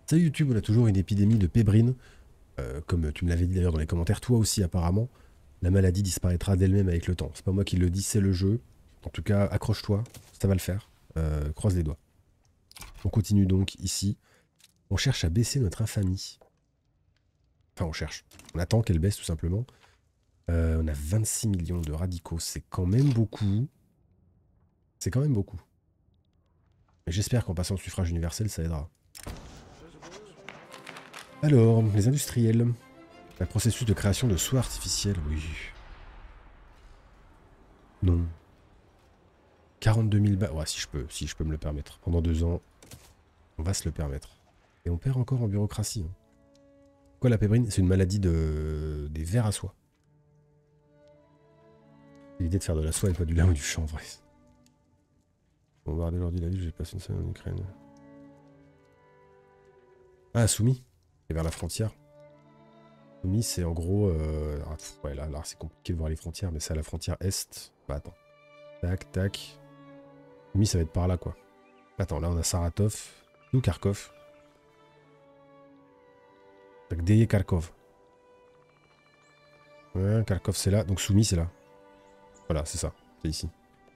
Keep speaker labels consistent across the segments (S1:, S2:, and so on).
S1: Salut YouTube, on a toujours une épidémie de pébrine. Comme tu me l'avais dit d'ailleurs dans les commentaires, toi aussi apparemment, la maladie disparaîtra d'elle-même avec le temps. C'est pas moi qui le dis, c'est le jeu. En tout cas, accroche-toi, ça va le faire. Croise les doigts. On continue donc ici. On cherche à baisser notre infamie. Enfin, on cherche. On attend qu'elle baisse tout simplement. On a 26 millions de radicaux, c'est quand même beaucoup. C'est quand même beaucoup. Mais j'espère qu'en passant au suffrage universel, ça aidera. Alors, les industriels. Un processus de création de soie artificielle, oui. Non. 42 000 balles. Ouais, si je peux me le permettre. Pendant 2 ans, on va se le permettre. Et on perd encore en bureaucratie. Hein. Quoi, la pébrine? C'est une maladie des vers à soie. L'idée de faire de la soie et pas du lin ou du chanvre. Bombarder l'ordi de la ville, j'ai passé une semaine en Ukraine. Ah, Soumis. C'est vers la frontière. Soumis, c'est en gros... ouais, là c'est compliqué de voir les frontières, mais c'est à la frontière est. Bah, attends. Tac, tac. Soumis, ça va être par là, quoi. Attends, là, on a Saratov. Ou Kharkov. Donc, Deye Kharkov. Ouais, Kharkov, c'est là. Donc, Soumis, c'est là. Voilà, c'est ça. C'est ici.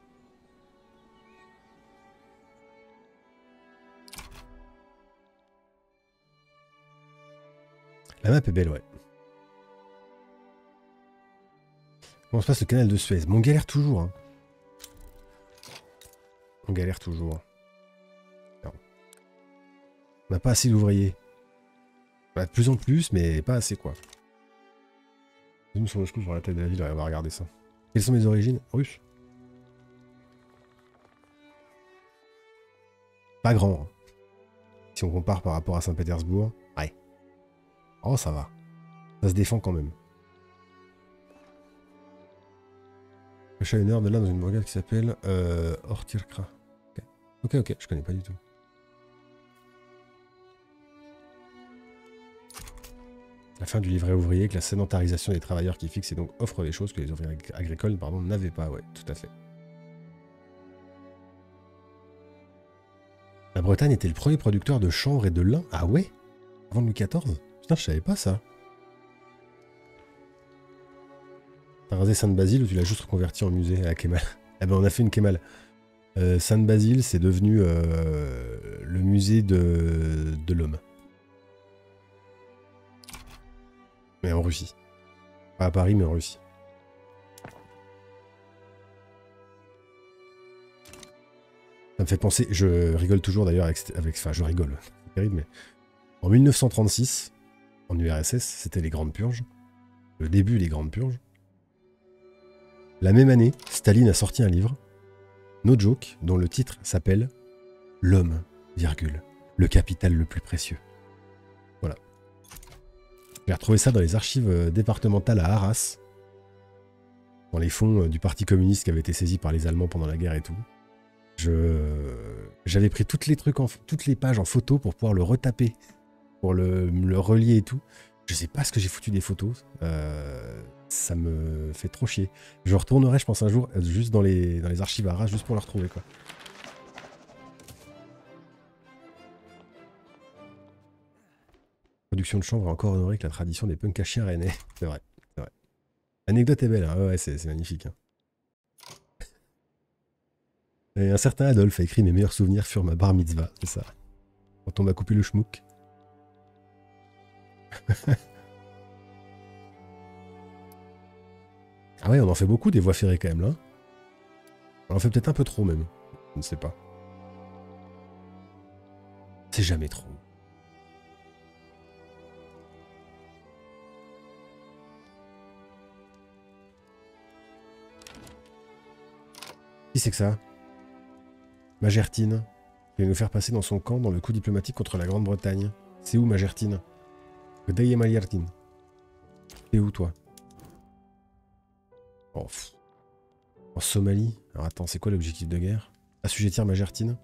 S1: La map est belle, ouais. Comment se passe le canal de Suez? Mais on galère toujours, hein. On galère toujours. Non. On n'a pas assez d'ouvriers. On a de plus en plus, mais pas assez, quoi. Zoom sur le scoop sur la tête de la ville, on va regarder ça. Quelles sont mes origines? Russes. Pas grand. Hein. Si on compare par rapport à Saint-Pétersbourg. Ouais. Oh, ça va. Ça se défend quand même. Le chat une heure de là dans une bourgade qui s'appelle Ortirkra. Ok, je connais pas du tout. La fin du livret ouvrier, que la sédentarisation des travailleurs qui fixe et donc offre des choses que les ouvriers agricoles n'avaient pas, ouais, tout à fait. La Bretagne était le premier producteur de chanvre et de lin. Ah ouais? Avant Louis XIV? Putain, je savais pas ça. T'as rasé Sainte-Basile ou tu l'as juste reconverti en musée à Kemal? Eh ben on a fait une Kemal. Sainte-Basile, c'est devenu le musée de l'homme. Mais en Russie. Pas à Paris, mais en Russie. Ça me fait penser, je rigole toujours d'ailleurs enfin je rigole, c'est terrible, mais en 1936, en URSS, c'était les Grandes Purges, le début des Grandes Purges. La même année, Staline a sorti un livre, no joke, dont le titre s'appelle L'homme, virgule, le capital le plus précieux. Voilà. J'ai retrouvé ça dans les archives départementales à Arras, dans les fonds du Parti communiste qui avait été saisi par les Allemands pendant la guerre et tout. J'avais pris toutes les pages en photo pour pouvoir le retaper, pour le relier et tout. Je sais pas ce que j'ai foutu des photos. Ça me fait trop chier. Je retournerai, je pense, un jour, juste dans les archives Arras, juste pour le retrouver, quoi. Production de chanvre a encore honoré que la tradition des punks à chiens rennais. C'est vrai, c'est vrai. L'anecdote est belle, hein. Ouais, c'est magnifique. Hein. Et un certain Adolphe a écrit mes meilleurs souvenirs furent ma bar mitzvah, c'est ça. Quand on m'a coupé le schmouk. Ah ouais, on en fait beaucoup des voies ferrées quand même là. On en fait peut-être un peu trop même. Je ne sais pas. C'est jamais trop. Qui c'est que ça? Majertine. Il va nous faire passer dans son camp dans le coup diplomatique contre la Grande-Bretagne. C'est où Majertine? Gdaye Majertine. C'est où toi? Oh, en Somalie? Alors attends, c'est quoi l'objectif de guerre? Assujettir Majertine?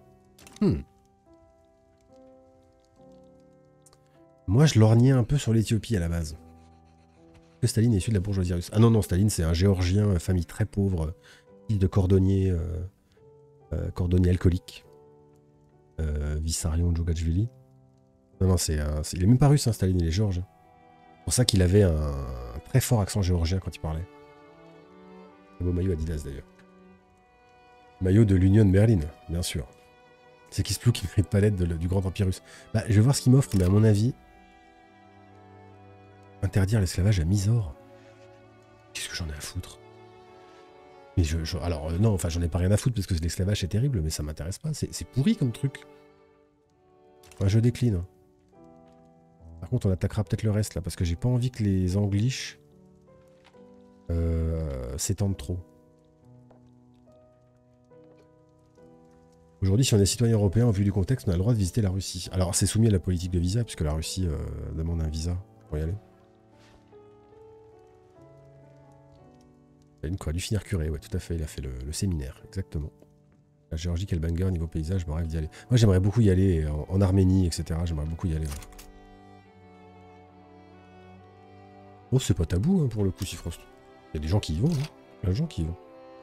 S1: Moi, je lorgnais un peu sur l'Éthiopie à la base. Que Staline est issu de la bourgeoisie russe. Ah non, Staline, c'est un Géorgien, famille très pauvre, fils de cordonnier, cordonnier alcoolique. Vissarion Djougachvili. Non, non, il est même pas russe, hein, Staline, il est géorgien. C'est pour ça qu'il avait un très fort accent géorgien quand il parlait. Un beau maillot Adidas d'ailleurs. Maillot de l'Union de Berlin, bien sûr. C'est qui se ploue qui mérite pas l'aide du grand empire russe. Bah, je vais voir ce qu'il m'offre, mais à mon avis, interdire l'esclavage à Mysore. Qu'est-ce que j'en ai à foutre? Mais alors, non, enfin, j'en ai pas rien à foutre parce que l'esclavage est terrible, mais ça m'intéresse pas. C'est pourri comme truc. Ouais, je décline. Par contre, on attaquera peut-être le reste là, parce que j'ai pas envie que les Anglish s'étendent trop. Aujourd'hui, si on est citoyen européen, au vu du contexte, on a le droit de visiter la Russie. Alors, c'est soumis à la politique de visa, puisque la Russie demande un visa pour y aller. Une quoi, du finir curé, ouais, tout à fait, il a fait le séminaire, exactement. La Géorgie, quel banger, niveau paysage, je me rêve d'y aller. Moi, j'aimerais beaucoup y aller, en Arménie, etc. J'aimerais beaucoup y aller. Ouais. Oh, c'est pas tabou, hein, pour le coup, si Frost. Il y a des gens qui y vont, hein. Il y a des gens qui y vont.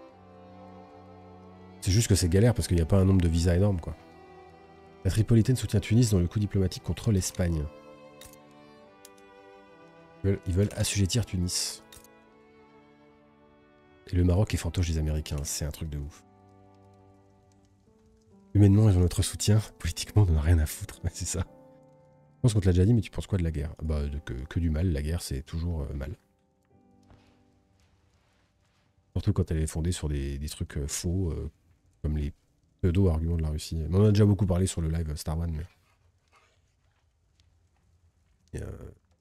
S1: C'est juste que c'est galère, parce qu'il n'y a pas un nombre de visas énorme, quoi. La Tripolitaine soutient Tunis dans le coup diplomatique contre l'Espagne. Ils veulent assujettir Tunis. Et le Maroc est fantoche des Américains, c'est un truc de ouf. Humainement, ils ont notre soutien. Politiquement, on n'en a rien à foutre, c'est ça. Je pense qu'on te l'a déjà dit, mais tu penses quoi de la guerre? Bah, que du mal, la guerre, c'est toujours mal. Surtout quand elle est fondée sur des trucs faux, comme les pseudo-arguments de la Russie. Mais on en a déjà beaucoup parlé sur le live Star One, mais... Et, la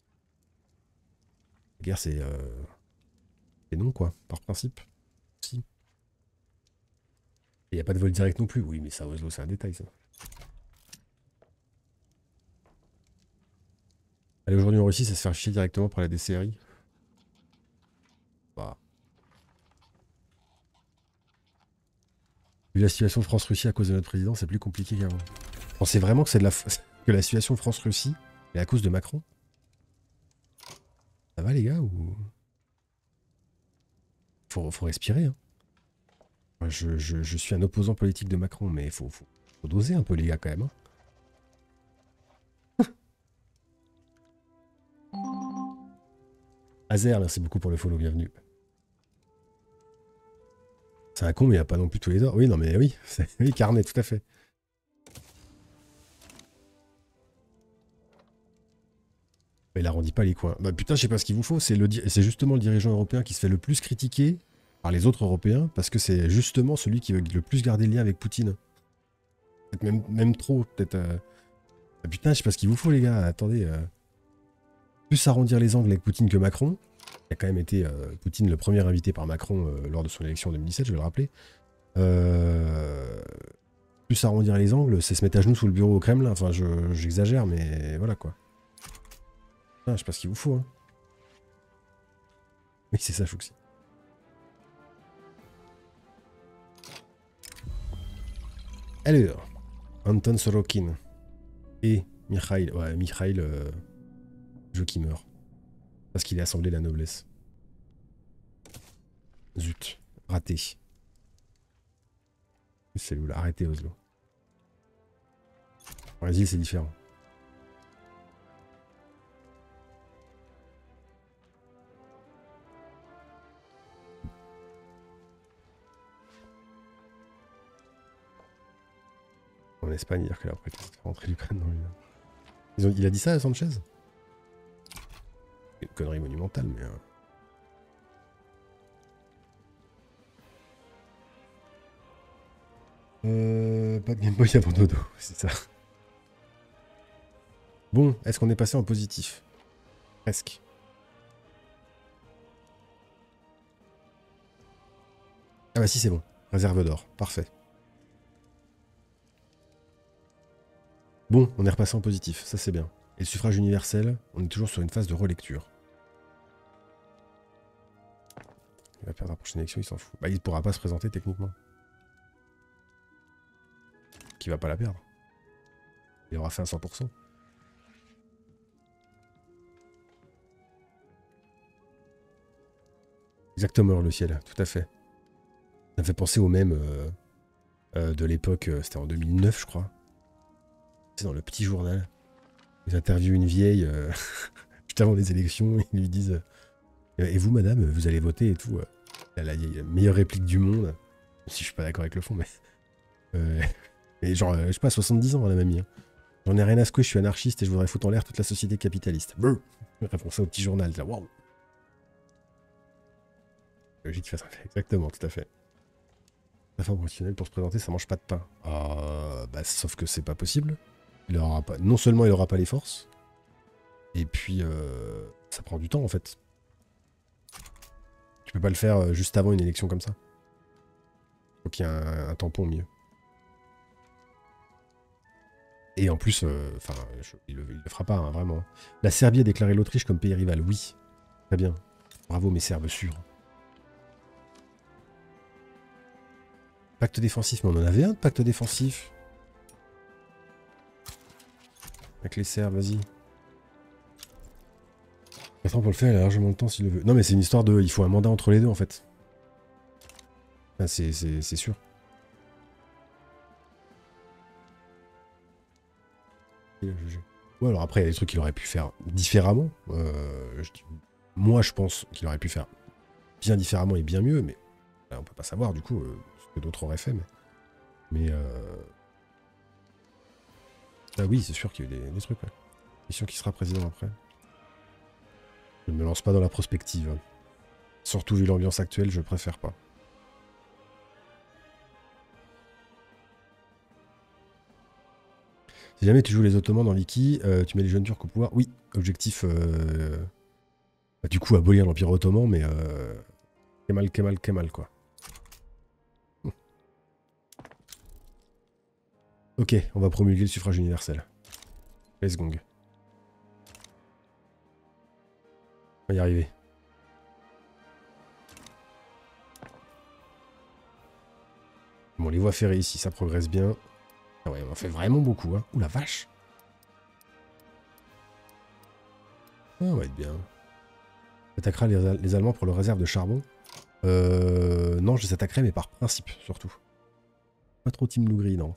S1: guerre, c'est non, quoi, par principe. Si. Il n'y a pas de vol direct non plus. Oui, mais ça, Oslo, c'est un détail, ça. Aller aujourd'hui en Russie, ça se faire chier directement par la DCRI. Bah. Vu la situation France-Russie à cause de notre président, c'est plus compliqué qu'avant. Vous pensez vraiment que c'est que la situation France-Russie est à cause de Macron? Ça va, les gars, ou... Faut respirer, hein. Moi, je suis un opposant politique de Macron, mais faut doser un peu, les gars, quand même, hein. Azer, merci beaucoup pour le follow, bienvenue. C'est un con, mais il n'y a pas non plus tous les heures. Oui, non, mais oui, oui, carnet, tout à fait. Mais il arrondit pas les coins. Bah putain, je sais pas ce qu'il vous faut. C'est justement le dirigeant européen qui se fait le plus critiquer par les autres Européens, parce que c'est justement celui qui veut le plus garder le lien avec Poutine. Peut-être même trop, peut-être... Ah, putain, je sais pas ce qu'il vous faut, les gars. Attendez. Plus arrondir les angles avec Poutine que Macron. Il a quand même été Poutine le premier invité par Macron lors de son élection en 2017, je vais le rappeler. Plus arrondir les angles, c'est se mettre à genoux sous le bureau au Kremlin. Enfin, j'exagère, mais voilà, quoi. Ah, je sais pas ce qu'il vous faut, hein. Oui, c'est ça, Chouxi. Alors, Anton Sorokin et Mikhail. Ouais, Mikhail, jeu qui meurt. Parce qu'il est assemblé la noblesse. Zut, raté. C'est où là? Arrêtez, Oslo. En Brésil, c'est différent. En Espagne, dire que après, il fait rentrer l'Ukraine dans l'Union. Il a dit ça à Sanchez? Une connerie monumentale, mais... pas de Game Boy avant dodo, c'est ça. Bon, est-ce qu'on est passé en positif? Presque. Ah bah si, c'est bon. Réserve d'or, parfait. Bon, on est repassé en positif, ça c'est bien. Et le suffrage universel, on est toujours sur une phase de relecture. Il va perdre la prochaine élection, il s'en fout. Bah il pourra pas se présenter techniquement. Qui va pas la perdre. Il aura fait un 100%. Exactement, le ciel, tout à fait. Ça me fait penser au même de l'époque, c'était en 2009 je crois. C'est dans le petit journal. Ils interviewent une vieille juste avant les élections, ils lui disent et vous, madame, vous allez voter et tout. Elle a la meilleure réplique du monde. Même si je suis pas d'accord avec le fond, mais. Et genre, je sais pas, 70 ans, la mamie. Hein. J'en ai rien à secouer, je suis anarchiste et je voudrais foutre en l'air toute la société capitaliste. Brrr. Répond ça au petit journal. Waouh. Logique face à fait. Exactement, tout à fait. La forme professionnelle pour se présenter, ça mange pas de pain. Bah, sauf que c'est pas possible. Il aura pas... Non seulement il aura pas les forces, et puis ça prend du temps en fait. Tu peux pas le faire juste avant une élection comme ça. Faut qu'il y ait un tampon au milieu. Et en plus, il le fera pas, hein, vraiment. La Serbie a déclaré l'Autriche comme pays rival. Oui. Très bien. Bravo mes Serbes sûrs. Pacte défensif, mais on en avait un de pacte défensif. Avec les Serbes, vas-y. Attends, pour le faire, il a largement le temps s'il le veut. Non, mais c'est une histoire de... Il faut un mandat entre les deux, en fait. Enfin, c'est sûr. Ouais, alors après, il y a des trucs qu'il aurait pu faire différemment. Moi, je pense qu'il aurait pu faire bien différemment et bien mieux, mais là, on peut pas savoir, du coup, ce que d'autres auraient fait. Mais ah oui, c'est sûr qu'il y a eu des trucs. Ouais. Question qui sera président après. Je ne me lance pas dans la prospective. Surtout vu l'ambiance actuelle, je préfère pas. Si jamais tu joues les Ottomans dans Viki, tu mets les jeunes Turcs au pouvoir. Oui, objectif... Bah, du coup, abolir l'Empire Ottoman, mais... Kemal, quoi. Ok, on va promulguer le suffrage universel. Let's go. On va y arriver. Bon, les voies ferrées ici, ça progresse bien. Ah ouais, on en fait vraiment beaucoup, hein. Ouh la vache. Ah, on va être bien. Attaquera les Allemands pour leur réserve de charbon. Non, je les attaquerai, mais par principe, surtout. Pas trop Team Lougri, non.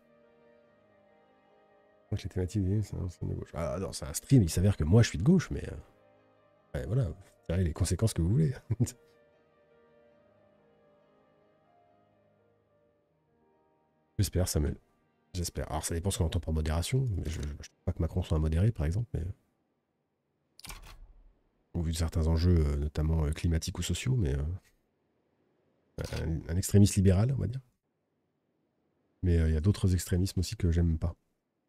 S1: Donc les thématiques c'est de gauche. Ah non, c'est un stream, il s'avère que moi je suis de gauche, mais... ouais, voilà, vous tirez les conséquences que vous voulez. J'espère, Samuel. J'espère. Alors ça dépend ce qu'on entend par modération, mais je ne trouve pas que Macron soit modéré, par exemple, mais... Au vu de certains enjeux, notamment climatiques ou sociaux, mais... un extrémiste libéral, on va dire. Mais il y a d'autres extrémismes aussi que j'aime pas.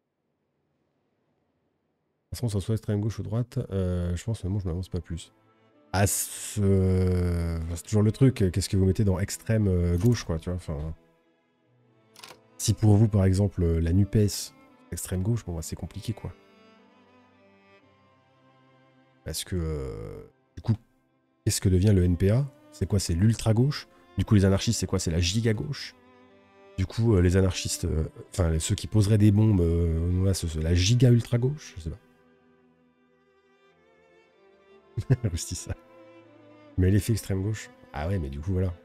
S1: De toute façon, soit extrême gauche ou droite, je pense que moi je m'avance pas plus. Ah, c'est toujours le truc, qu'est-ce que vous mettez dans extrême gauche, quoi, tu vois, enfin... Si pour vous, par exemple, la NUPES, extrême gauche, bon, bah, c'est compliqué, quoi. Parce que, du coup, qu'est-ce que devient le NPA? C'est quoi? C'est l'ultra-gauche. Du coup, les anarchistes, c'est quoi? C'est la giga-gauche. Du coup, les anarchistes, enfin, ceux qui poseraient des bombes, c'est la giga-ultra-gauche, je sais pas. Rustissa. Mais l'effet extrême-gauche. Ah ouais, mais du coup, voilà.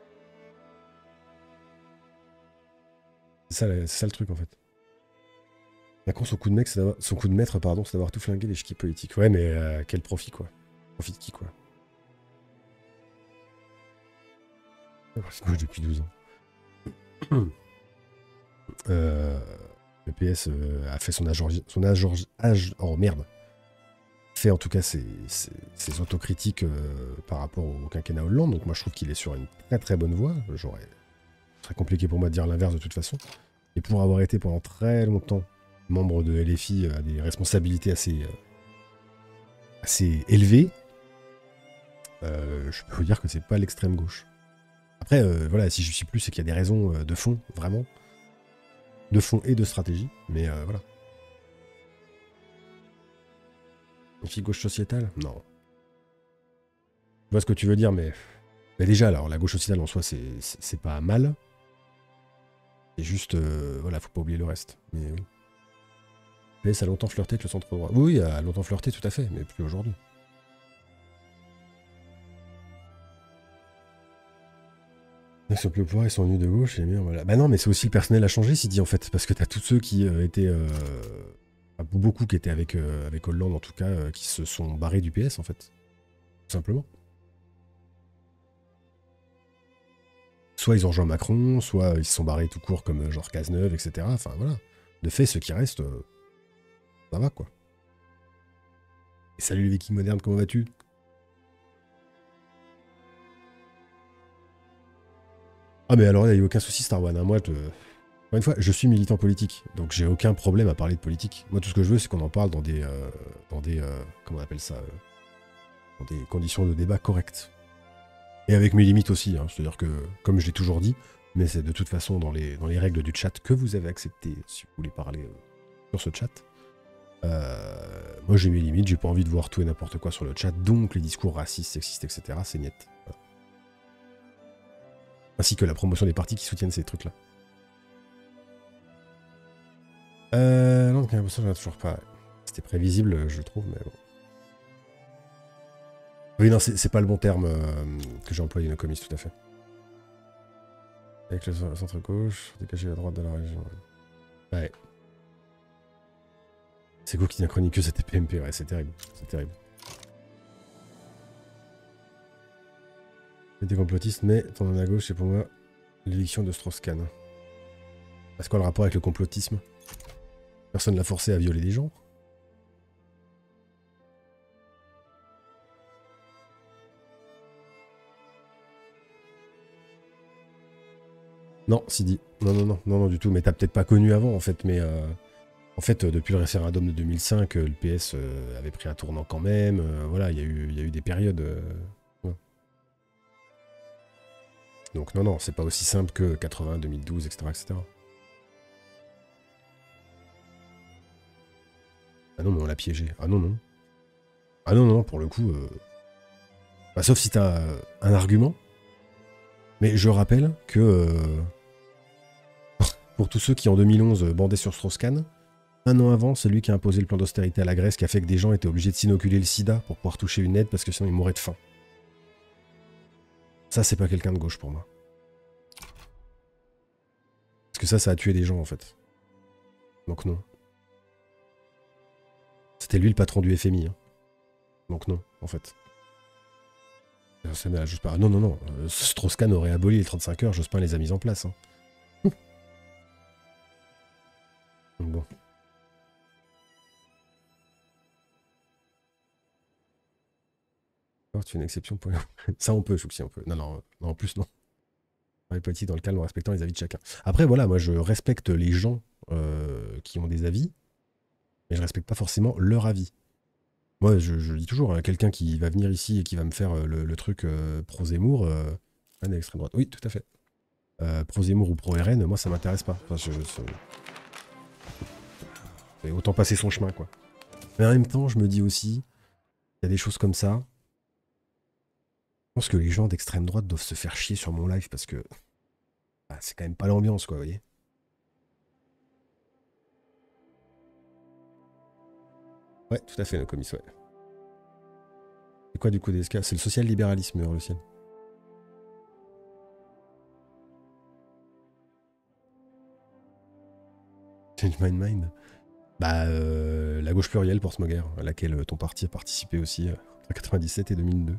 S1: C'est ça le truc, en fait. Macron, son coup de maître, pardon, c'est d'avoir tout flingué les chiquis politiques. Ouais, mais quel profit, quoi. Profit de qui, quoi. C'est gauche depuis 12 ans. Le PS a fait son âge... Oh merde. Fait en tout cas ses autocritiques par rapport au quinquennat Hollande. Donc moi je trouve qu'il est sur une très très bonne voie. Ce serait compliqué pour moi de dire l'inverse de toute façon. Et pour avoir été pendant très longtemps membre de LFI à des responsabilités assez élevées, je peux vous dire que c'est pas l'extrême gauche. Après, voilà, si je suis plus, c'est qu'il y a des raisons de fond, vraiment. De fond et de stratégie, mais voilà. Une fille gauche sociétale? Non. Je vois ce que tu veux dire, mais déjà, alors, la gauche sociétale en soi, c'est pas mal. C'est juste, voilà, faut pas oublier le reste. Mais oui. PS a longtemps flirté avec le centre droit. Oui, a longtemps flirté, tout à fait, mais plus aujourd'hui. Ils sont plus au pouvoir, ils sont venus de gauche, et bien voilà. Bah non, mais c'est aussi le personnel à changer, s'il dit en fait, parce que t'as tous ceux qui étaient... Beaucoup qui étaient avec Hollande en tout cas, qui se sont barrés du PS en fait. Tout simplement. Soit ils ont rejoint Macron, soit ils se sont barrés tout court comme genre Cazeneuve, etc. Enfin voilà. De fait, ceux qui restent, ça va quoi. Et salut les Vikings modernes, comment vas-tu? Ah mais alors il n'y a aucun souci Star One, hein. Moi, encore une fois, je suis militant politique, donc j'ai aucun problème à parler de politique. Moi tout ce que je veux c'est qu'on en parle dans des comment on appelle ça, dans des conditions de débat correctes. Et avec mes limites aussi, hein. C'est-à-dire que, comme je l'ai toujours dit, mais c'est de toute façon dans les règles du chat que vous avez acceptées si vous voulez parler sur ce chat. Moi j'ai mes limites, j'ai pas envie de voir tout et n'importe quoi sur le chat, donc les discours racistes, sexistes, etc. c'est net. Voilà. Ainsi que la promotion des partis qui soutiennent ces trucs-là. Non, donc ça j'en ai toujours pas. C'était prévisible, je trouve, mais bon. Oui, non, c'est pas le bon terme que j'ai employé, Nocomis, tout à fait. Avec le centre-gauche, dégager la droite de la région. Ouais. C'est quoi qui devient chroniqueux, c'était PMP, ouais, c'est terrible. C'est terrible. J'étais complotiste, mais ton homme à gauche, c'est pour moi l'éviction de Strauss-Kahn. C'est quoi le rapport avec le complotisme? Personne l'a forcé à violer des gens. Non, Sidi. Non, non, non, non, non, du tout. Mais t'as peut-être pas connu avant, en fait. Mais en fait, depuis le référendum de 2005, le PS avait pris un tournant quand même. Voilà, il y a eu des périodes. Ouais. Donc non, non, c'est pas aussi simple que 80, 2012, etc., etc. Ah non, mais on l'a piégé. Ah non, non. Ah non, non, pour le coup. Bah, sauf si t'as un argument. Mais je rappelle que pour tous ceux qui en 2011 bandaient sur Strauss-Kahn, un an avant, c'est lui qui a imposé le plan d'austérité à la Grèce qui a fait que des gens étaient obligés de s'inoculer le sida pour pouvoir toucher une aide parce que sinon ils mouraient de faim. Ça, c'est pas quelqu'un de gauche pour moi. Parce que ça a tué des gens en fait. Donc non. C'était lui le patron du FMI. Hein. Donc non, en fait. Jospin. Non, non, non. Strauss-Kahn aurait aboli les 35 heures, Jospin les a mises en place. Hein. Donc bon. Oh, tu es une exception pour... Ça, on peut, Chouxi, on peut. Non, non, non, en plus, non. Politique dans le calme en respectant les avis de chacun. Après, voilà, moi, je respecte les gens qui ont des avis, mais je respecte pas forcément leur avis. Moi, je dis toujours, hein, quelqu'un qui va venir ici et qui va me faire le truc pro-Zemmour, un extrême droite. Oui, tout à fait. Pro-Zemmour ou pro-RN, moi, ça m'intéresse pas. Enfin, autant passer son chemin, quoi. Mais en même temps, je me dis aussi, il y a des choses comme ça. Je pense que les gens d'extrême droite doivent se faire chier sur mon live parce que bah, c'est quand même pas l'ambiance, quoi, vous voyez. Ouais, tout à fait, le comics, ouais. C'est quoi du coup DSK? C'est le social-libéralisme, le ciel. Change my mind. Bah, la gauche plurielle pour Smoger, à laquelle ton parti a participé aussi entre 97 et 2002.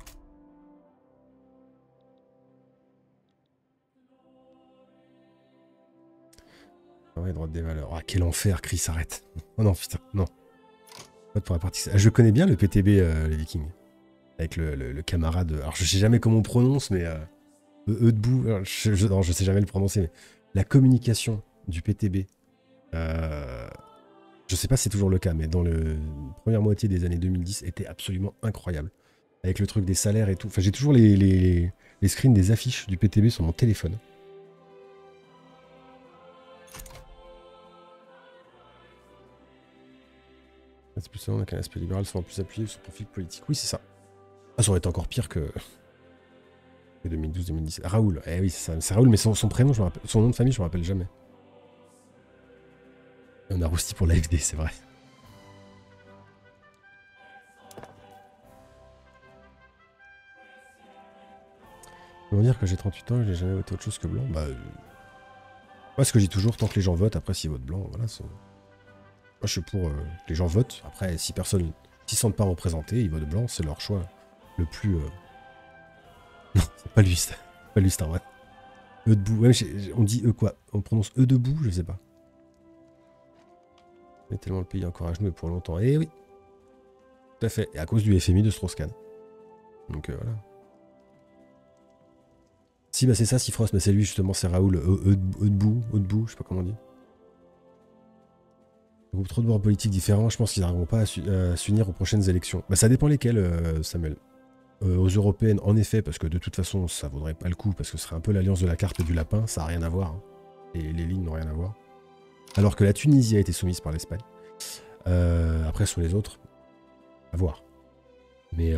S1: Ouais, droite des valeurs. Ah, quel enfer, Chris, arrête. Oh non, putain, non. Pour la partie... Je connais bien le PTB, les Vikings. Avec le camarade. Alors, je sais jamais comment on prononce, mais. Debout. Non, je sais jamais le prononcer, mais. La communication du PTB. Je sais pas si c'est toujours le cas, mais dans la première moitié des années 2010, était absolument incroyable. Avec le truc des salaires et tout. Enfin, j'ai toujours les screens des affiches du PTB sur mon téléphone. C'est plus seulement qu'un aspect libéral soit plus appuyé sur son profil politique. Oui, c'est ça. Ah, ça aurait été encore pire que 2012-2017. Raoul, eh oui, c'est ça. C'est Raoul, mais son prénom, je me rappelle, son nom de famille, je me rappelle jamais. Et on a rousti pour l'AFD, c'est vrai. Comment dire que j'ai 38 ans et que j'ai jamais voté autre chose que blanc? Bah. Moi, ce que je dis toujours, tant que les gens votent, après s'ils votent blanc, voilà. je suis pour que les gens votent. Après, si personne s'y sentent pas représentés, ils votent blanc, c'est leur choix le plus... Non, c'est pas lui, c'est pas lui, Star Wars. E debout, ouais, on dit E quoi? On prononce E debout, je sais pas. Mais tellement le pays encore à genoux et pour longtemps. Eh oui, tout à fait. Et à cause du FMI de Strauss-Kahn. Donc voilà. Si, bah c'est ça, si Frost, mais c'est lui justement, c'est Raoul. E debout, je sais pas comment on dit. Il y a trop de bords politiques différents, je pense qu'ils n'arriveront pas à s'unir aux prochaines élections. Bah ça dépend lesquelles, Samuel. Aux européennes, en effet, parce que de toute façon, ça vaudrait pas le coup, parce que ce serait un peu l'alliance de la carte et du lapin, ça n'a rien à voir. Hein. Et les lignes n'ont rien à voir. Alors que la Tunisie a été soumise par l'Espagne. Après, sur les autres, à voir. Mais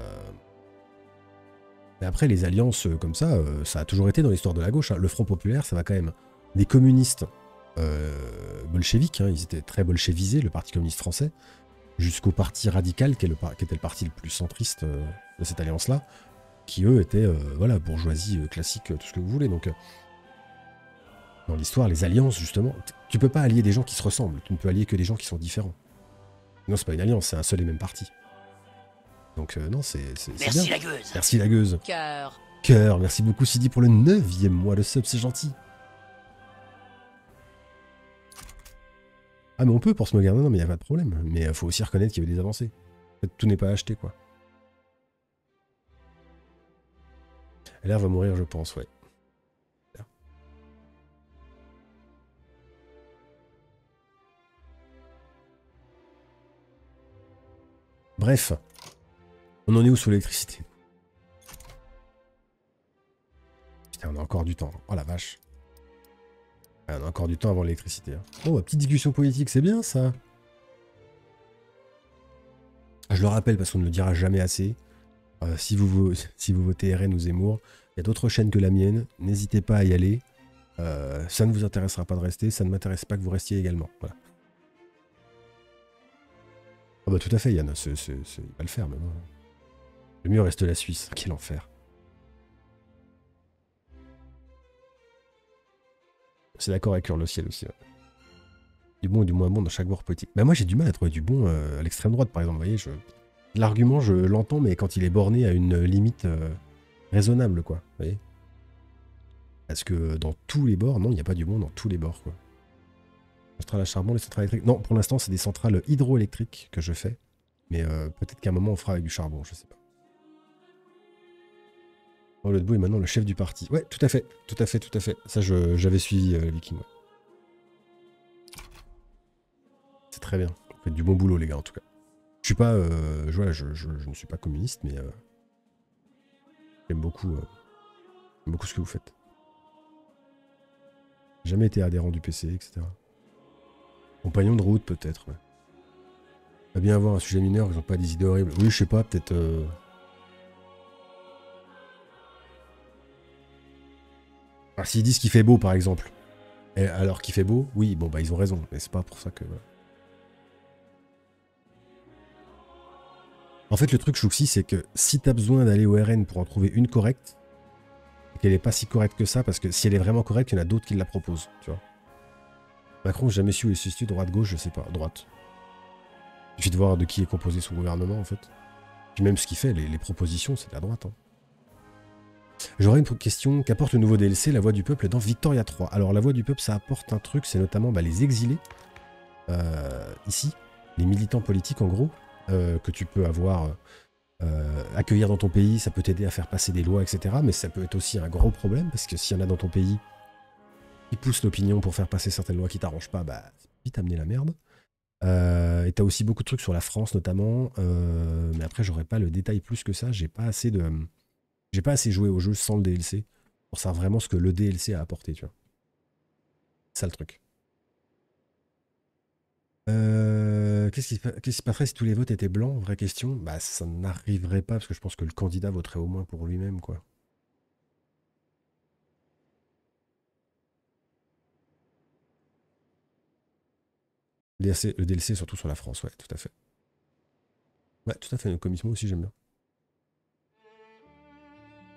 S1: après, les alliances comme ça, ça a toujours été dans l'histoire de la gauche. Hein. Le Front Populaire, ça va quand même des communistes bolcheviques, hein, ils étaient très bolchevisés, le Parti communiste français, jusqu'au Parti radical, qui était le parti le plus centriste de cette alliance-là, qui eux étaient, voilà, bourgeoisie classique, tout ce que vous voulez. Donc, dans l'histoire, les alliances, justement, tu peux pas allier des gens qui se ressemblent, tu ne peux allier que des gens qui sont différents. Non, c'est pas une alliance, c'est un seul et même parti. Donc, non, c'est bien.
S2: Merci la gueuse.
S1: Merci la gueuse.
S2: Cœur.
S1: Cœur, merci beaucoup Sidi pour le 9e mois de sub, c'est gentil. Ah mais on peut pour se moquer, non mais il n'y a pas de problème. Mais il faut aussi reconnaître qu'il y avait des avancées. En fait, tout n'est pas acheté quoi. LR va mourir je pense, ouais. Bref. On en est où sur l'électricité? Putain, on a encore du temps. Oh la vache. Ouais, on a encore du temps avant l'électricité. Hein. Oh, petite discussion politique, c'est bien ça. Je le rappelle parce qu'on ne le dira jamais assez. Si vous votez RN ou Zemmour, il y a d'autres chaînes que la mienne. N'hésitez pas à y aller. Ça ne vous intéressera pas de rester. Ça ne m'intéresse pas que vous restiez également. Voilà. Ah bah tout à fait Yann, il va le faire même. Le mieux reste la Suisse. Quel enfer. C'est d'accord avec le ciel aussi. Ouais. Du bon et du moins bon dans chaque bord politique. Bah moi j'ai du mal à trouver du bon à l'extrême droite par exemple. Vous voyez, l'argument je l'entends mais quand il est borné à une limite raisonnable quoi. Vous voyez. Parce que dans tous les bords, non, il n'y a pas du bon dans tous les bords quoi. Centrales à charbon, les centrales électriques. Non, pour l'instant c'est des centrales hydroélectriques que je fais. Mais peut-être qu'à un moment on fera avec du charbon, je sais pas. Oh, le debout est maintenant le chef du parti. Ouais, tout à fait, tout à fait, tout à fait. Ça, j'avais suivi Viking. Ouais. C'est très bien. Vous faites du bon boulot, les gars, en tout cas. Je suis pas, je ne suis pas communiste, mais j'aime beaucoup ce que vous faites. J'ai jamais été adhérent du PC, etc. Compagnon de route, peut-être. Ouais. Va bien avoir un sujet mineur, ils n'ont pas des idées horribles. Oui, je sais pas, peut-être. Alors, s'ils disent qu'il fait beau, par exemple, et alors qu'il fait beau, oui, bon, bah, ils ont raison, mais c'est pas pour ça que. Voilà. En fait, le truc, Chouxi, c'est que si t'as besoin d'aller au RN pour en trouver une correcte, qu'elle est pas si correcte que ça, parce que si elle est vraiment correcte, il y en a d'autres qui la proposent, tu vois. Macron, j'ai jamais su où il se situe, droite-gauche, je sais pas, droite. Il suffit de voir de qui est composé son gouvernement, en fait. Puis même ce qu'il fait, les propositions, c'est de la droite, hein. J'aurais une question. Qu'apporte le nouveau DLC, La Voix du Peuple, dans Victoria 3? Alors, La Voix du Peuple, ça apporte un truc, c'est notamment les exilés, ici, les militants politiques, en gros, que tu peux avoir, accueillir dans ton pays, ça peut t'aider à faire passer des lois, etc. Mais ça peut être aussi un gros problème, parce que s'il y en a dans ton pays qui poussent l'opinion pour faire passer certaines lois qui t'arrangent pas, bah, c'est vite amener la merde. Et t'as aussi beaucoup de trucs sur la France, notamment, mais après, j'aurais pas le détail plus que ça, j'ai pas assez joué au jeu sans le DLC pour savoir vraiment ce que le DLC a apporté, tu vois. C'est ça le truc. Qu'est-ce qui se passerait si tous les votes étaient blancs? Vraie question. Bah, ça n'arriverait pas parce que je pense que le candidat voterait au moins pour lui-même, quoi. Le DLC surtout sur la France, ouais, tout à fait. Ouais, tout à fait. Le commission aussi, j'aime bien.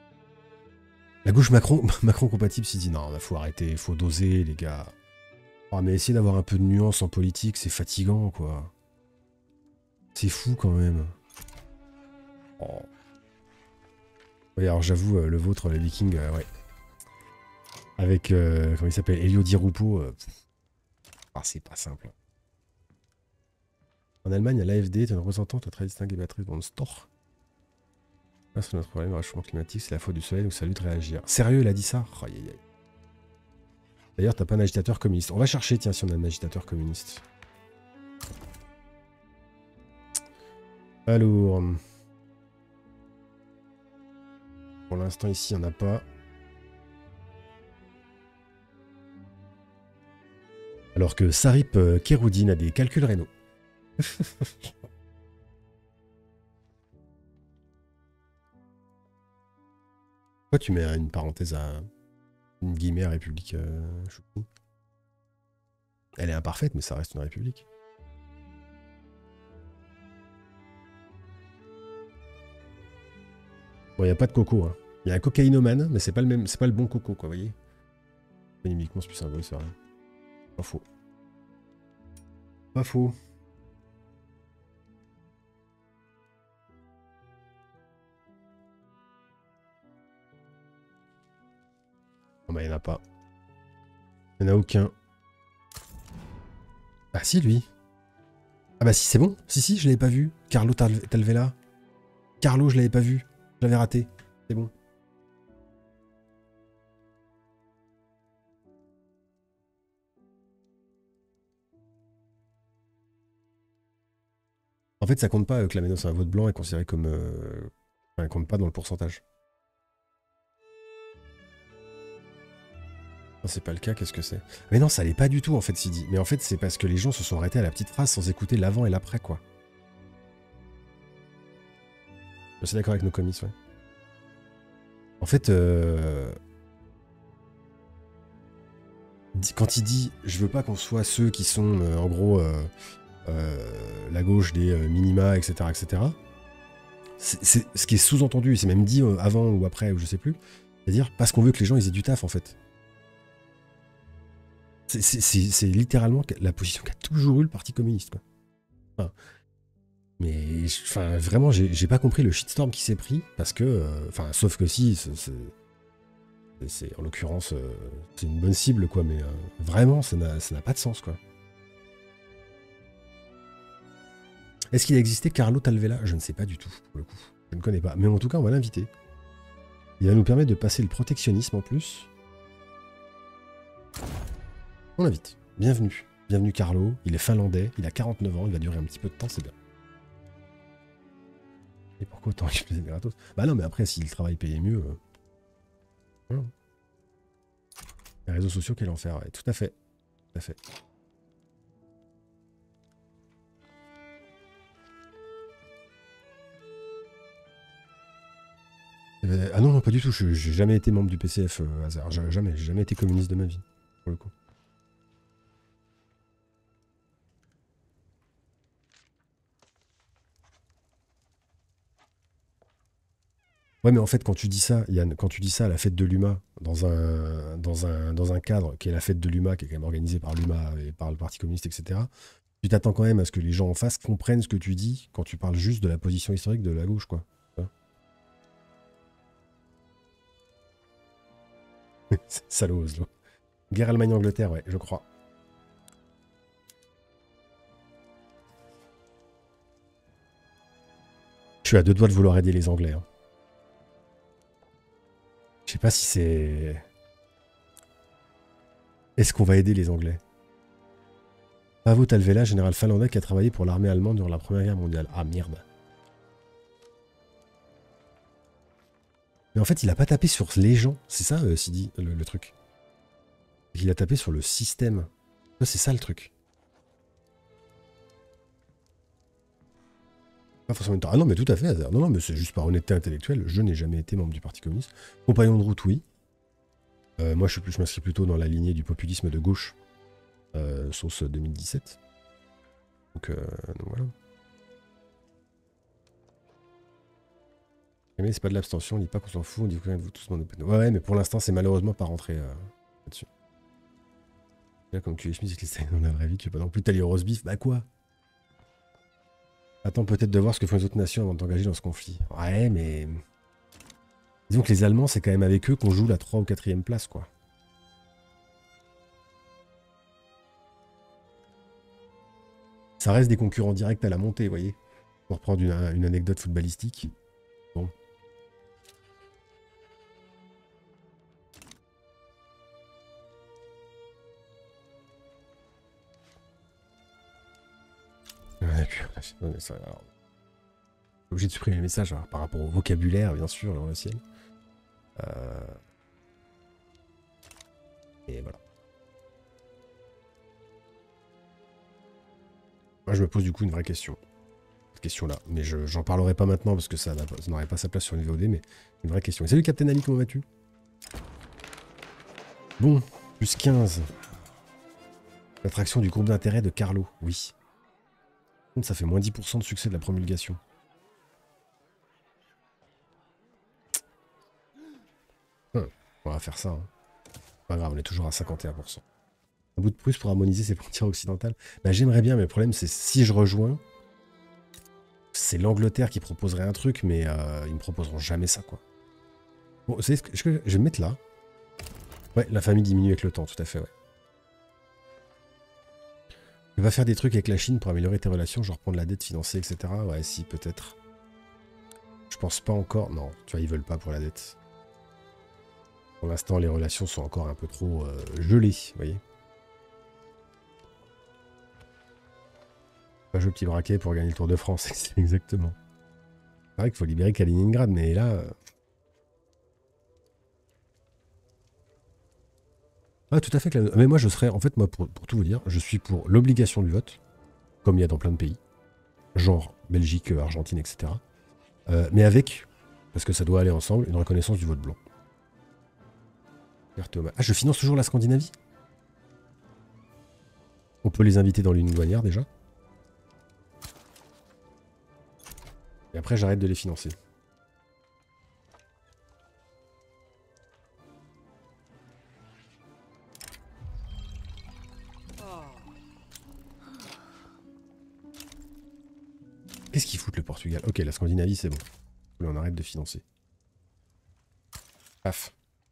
S1: La gauche Macron, Macron compatible, s'il dit non, il faut arrêter, il faut doser, les gars. Oh, mais essayer d'avoir un peu de nuance en politique, c'est fatigant, quoi. C'est fou, quand même. Oh. Oui, alors j'avoue, le vôtre, les Vikings, ouais. Avec, comment il s'appelle, Elio Di Rupo, ah, c'est pas simple. En Allemagne, l'AfD est une représentante très distinguée et battrice dans le store. Là, c'est notre problème, le réchauffement climatique, c'est la faute du soleil, donc ça lutte réagir. Sérieux, il a dit ça? Oh, aïe, aïe. D'ailleurs, t'as pas un agitateur communiste. On va chercher, tiens, si on a un agitateur communiste. Alors... Pour l'instant, ici, il n'y en a pas. Alors que Sarip Kéroudine a des calculs rénaux. Pourquoi tu mets une parenthèse à... une guillemets à République chouchou? Elle est imparfaite, mais ça reste une république. Bon, il n'y a pas de coco. Hein. Il y a un cocaïnomane, mais c'est pas le même, c'est pas le bon coco, quoi, vous voyez. Économiquement, c'est plus symbole, c'est vrai. Pas faux. Pas faux. Oh bah, il n'y en a pas. Il n'y en a aucun. Ah si, lui. Ah bah si, c'est bon. Si, je l'avais pas vu. Carlo Talvela. Carlo, je l'avais pas vu. Je l'avais raté. C'est bon. En fait, ça compte pas que la méno c'est un vote blanc est considéré comme... Enfin, elle compte pas dans le pourcentage. Non, c'est pas le cas, qu'est-ce que c'est? Mais non, ça l'est pas du tout, en fait, Sidi. Mais en fait, c'est parce que les gens se sont arrêtés à la petite phrase sans écouter l'avant et l'après, quoi. Je suis d'accord avec nos comics, ouais. En fait, quand il dit « je veux pas qu'on soit ceux qui sont, en gros, la gauche des minima, etc., etc. », c'est ce qui est sous-entendu, et c'est même dit avant ou après, ou je sais plus, c'est-à-dire parce qu'on veut que les gens ils aient du taf, en fait. C'est littéralement la position qu'a toujours eu le Parti communiste, quoi. Enfin, mais enfin, vraiment, j'ai pas compris le shitstorm qui s'est pris, parce que, enfin, sauf que si, c'est en l'occurrence, c'est une bonne cible, quoi, mais vraiment, ça n'a pas de sens, quoi. Est-ce qu'il a existé Carlo Talvela? Je ne sais pas du tout, pour le coup. Je ne connais pas. Mais en tout cas, on va l'inviter. Il va nous permettre de passer le protectionnisme en plus. On l'invite. Bienvenue. Bienvenue Carlo. Il est finlandais. Il a 49 ans. Il va durer un petit peu de temps, c'est bien. Et pourquoi autant récupérer des gratos? Bah non, mais après, si le travail payait mieux... Voilà. Les réseaux sociaux, quel enfer. Ouais, tout à fait. Tout à fait. Ah non, non, pas du tout. J'ai jamais été membre du PCF, hasard. Jamais. J'ai jamais été communiste de ma vie, pour le coup. Ouais, mais en fait, quand tu dis ça, Yann, quand tu dis ça à la fête de l'UMA, dans un cadre qui est la fête de l'UMA, qui est quand même organisée par l'UMA et par le Parti communiste, etc., tu t'attends quand même à ce que les gens en face comprennent ce que tu dis quand tu parles juste de la position historique de la gauche, quoi. Salaud, Oslo. Guerre Allemagne-Angleterre, ouais, je crois. Je suis à deux doigts de vouloir aider les Anglais. Hein. Je sais pas si c'est... Est-ce qu'on va aider les Anglais? Paavo Talvela, général finlandais qui a travaillé pour l'armée allemande durant la Première Guerre mondiale. Ah merde. Mais en fait, il a pas tapé sur les gens. C'est ça, Sidi, le truc. Il a tapé sur le système. C'est ça le truc. Pas forcément... Ah non, mais tout à fait. Non, non, mais c'est juste par honnêteté intellectuelle. Je n'ai jamais été membre du Parti communiste. Compagnon de route, oui. Moi, je m'inscris plutôt dans la lignée du populisme de gauche. Sauce 2017. Donc voilà. Mais c'est pas de l'abstention, on dit pas qu'on s'en fout, on dit que vous tous dans nos... Ouais, mais pour l'instant, c'est malheureusement pas rentré là-dessus. Là, comme tu es Smith et que dans la vraie vie, tu veux pas non plus t'allier au roast beef. Bah quoi? Attends peut-être de voir ce que font les autres nations avant de t'engager dans ce conflit. Ouais, mais... Disons que les Allemands, c'est quand même avec eux qu'on joue la 3 ou 4e place, quoi. Ça reste des concurrents directs à la montée, vous voyez. Pour reprendre une anecdote footballistique. Bon. Ouais, puis, alors, obligé de supprimer les messages alors, par rapport au vocabulaire, bien sûr, dans le ciel. Et voilà. Moi, je me pose du coup une vraie question. Cette question-là. Mais j'en parlerai pas maintenant parce que ça n'aurait pas sa place sur une VOD, mais une vraie question. Et salut Captain Ali, comment vas-tu? Bon, plus 15. L'attraction du groupe d'intérêt de Carlo, oui. Ça fait moins 10% de succès de la promulgation. On va faire ça. Hein. Pas grave, on est toujours à 51%. Un bout de Prusse pour harmoniser ses frontières occidentales. Bah, j'aimerais bien, mais le problème, c'est si je rejoins, c'est l'Angleterre qui proposerait un truc, mais ils me proposeront jamais ça, quoi. Bon, est-ce que je vais me mettre là. Ouais, la famille diminue avec le temps, tout à fait, ouais. Tu vas faire des trucs avec la Chine pour améliorer tes relations, genre prendre la dette financée, etc. Ouais, si, peut-être. Je pense pas encore. Non, tu vois, ils veulent pas pour la dette. Pour l'instant, les relations sont encore un peu trop gelées, vous voyez. Pas jouer petit braquet pour gagner le Tour de France, exactement. C'est vrai qu'il faut libérer Kaliningrad, mais là... Ah, tout à fait. Mais moi, je serais... En fait, moi, pour tout vous dire, je suis pour l'obligation du vote, comme il y a dans plein de pays. Genre Belgique, Argentine, etc. Mais avec, parce que ça doit aller ensemble, une reconnaissance du vote blanc. Ah, je finance toujours la Scandinavie. On peut les inviter dans l'union douanière, déjà. Et après, j'arrête de les financer. Qu'est-ce qu'ils foutent le Portugal? Ok, la Scandinavie, c'est bon. Là, on arrête de financer. Paf.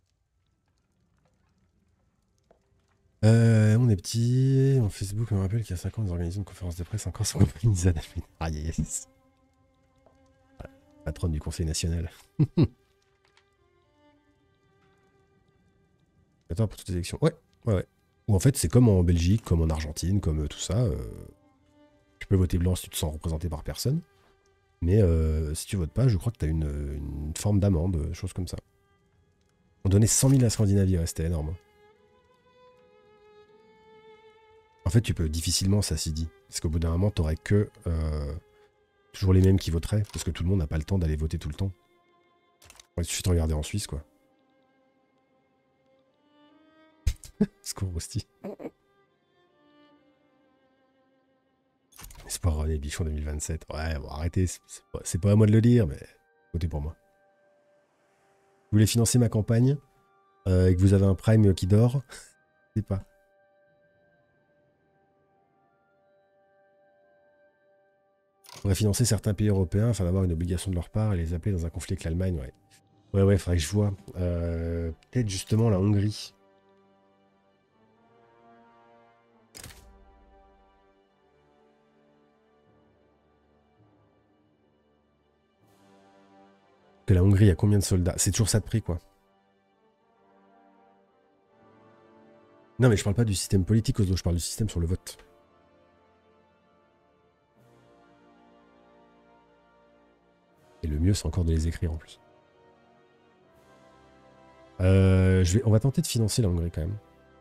S1: On est petit. Mon Facebook me rappelle qu'il y a 5 ans, ils organisé une conférence de presse encore sans compagnie Zad. Ah, yes. Patronne du Conseil national. Attends, pour toutes les élections. Ouais, ouais, ouais. Ou en fait, c'est comme en Belgique, comme en Argentine, comme tout ça. Tu peux voter blanc si tu te sens représenté par personne. Mais si tu votes pas, je crois que tu as une forme d'amende, chose comme ça. On donnait 100 000 à la Scandinavie, ouais, c'était énorme. En fait, tu peux difficilement s'assidier. Parce qu'au bout d'un moment, t'aurais que toujours les mêmes qui voteraient. Parce que tout le monde n'a pas le temps d'aller voter tout le temps. Il suffit de regarder en Suisse, quoi. Score Rosti. Espoir René Bichon 2027. Ouais, bon, arrêtez. C'est pas à moi de le dire, mais votez pour moi. Vous voulez financer ma campagne et que vous avez un Prime qui dort, c'est pas. On pourrait financer certains pays européens afin d'avoir une obligation de leur part et les appeler dans un conflit avec l'Allemagne, ouais. Ouais, faudrait que je vois. Peut-être justement la Hongrie. Que la Hongrie a combien de soldats? C'est toujours ça de prix, quoi. Non, mais je parle pas du système politique, Oslo, je parle du système sur le vote. Et le mieux, c'est encore de les écrire en plus. On va tenter de financer la Hongrie quand même.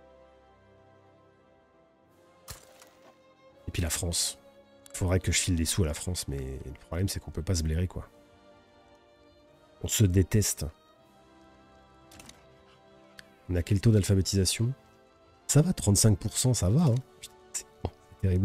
S1: Et puis la France. Il faudrait que je file des sous à la France, mais le problème, c'est qu'on peut pas se blairer, quoi. On se déteste. On a quel taux d'alphabétisation? Ça va, 35%, ça va. Hein. Putain, c'est terrible.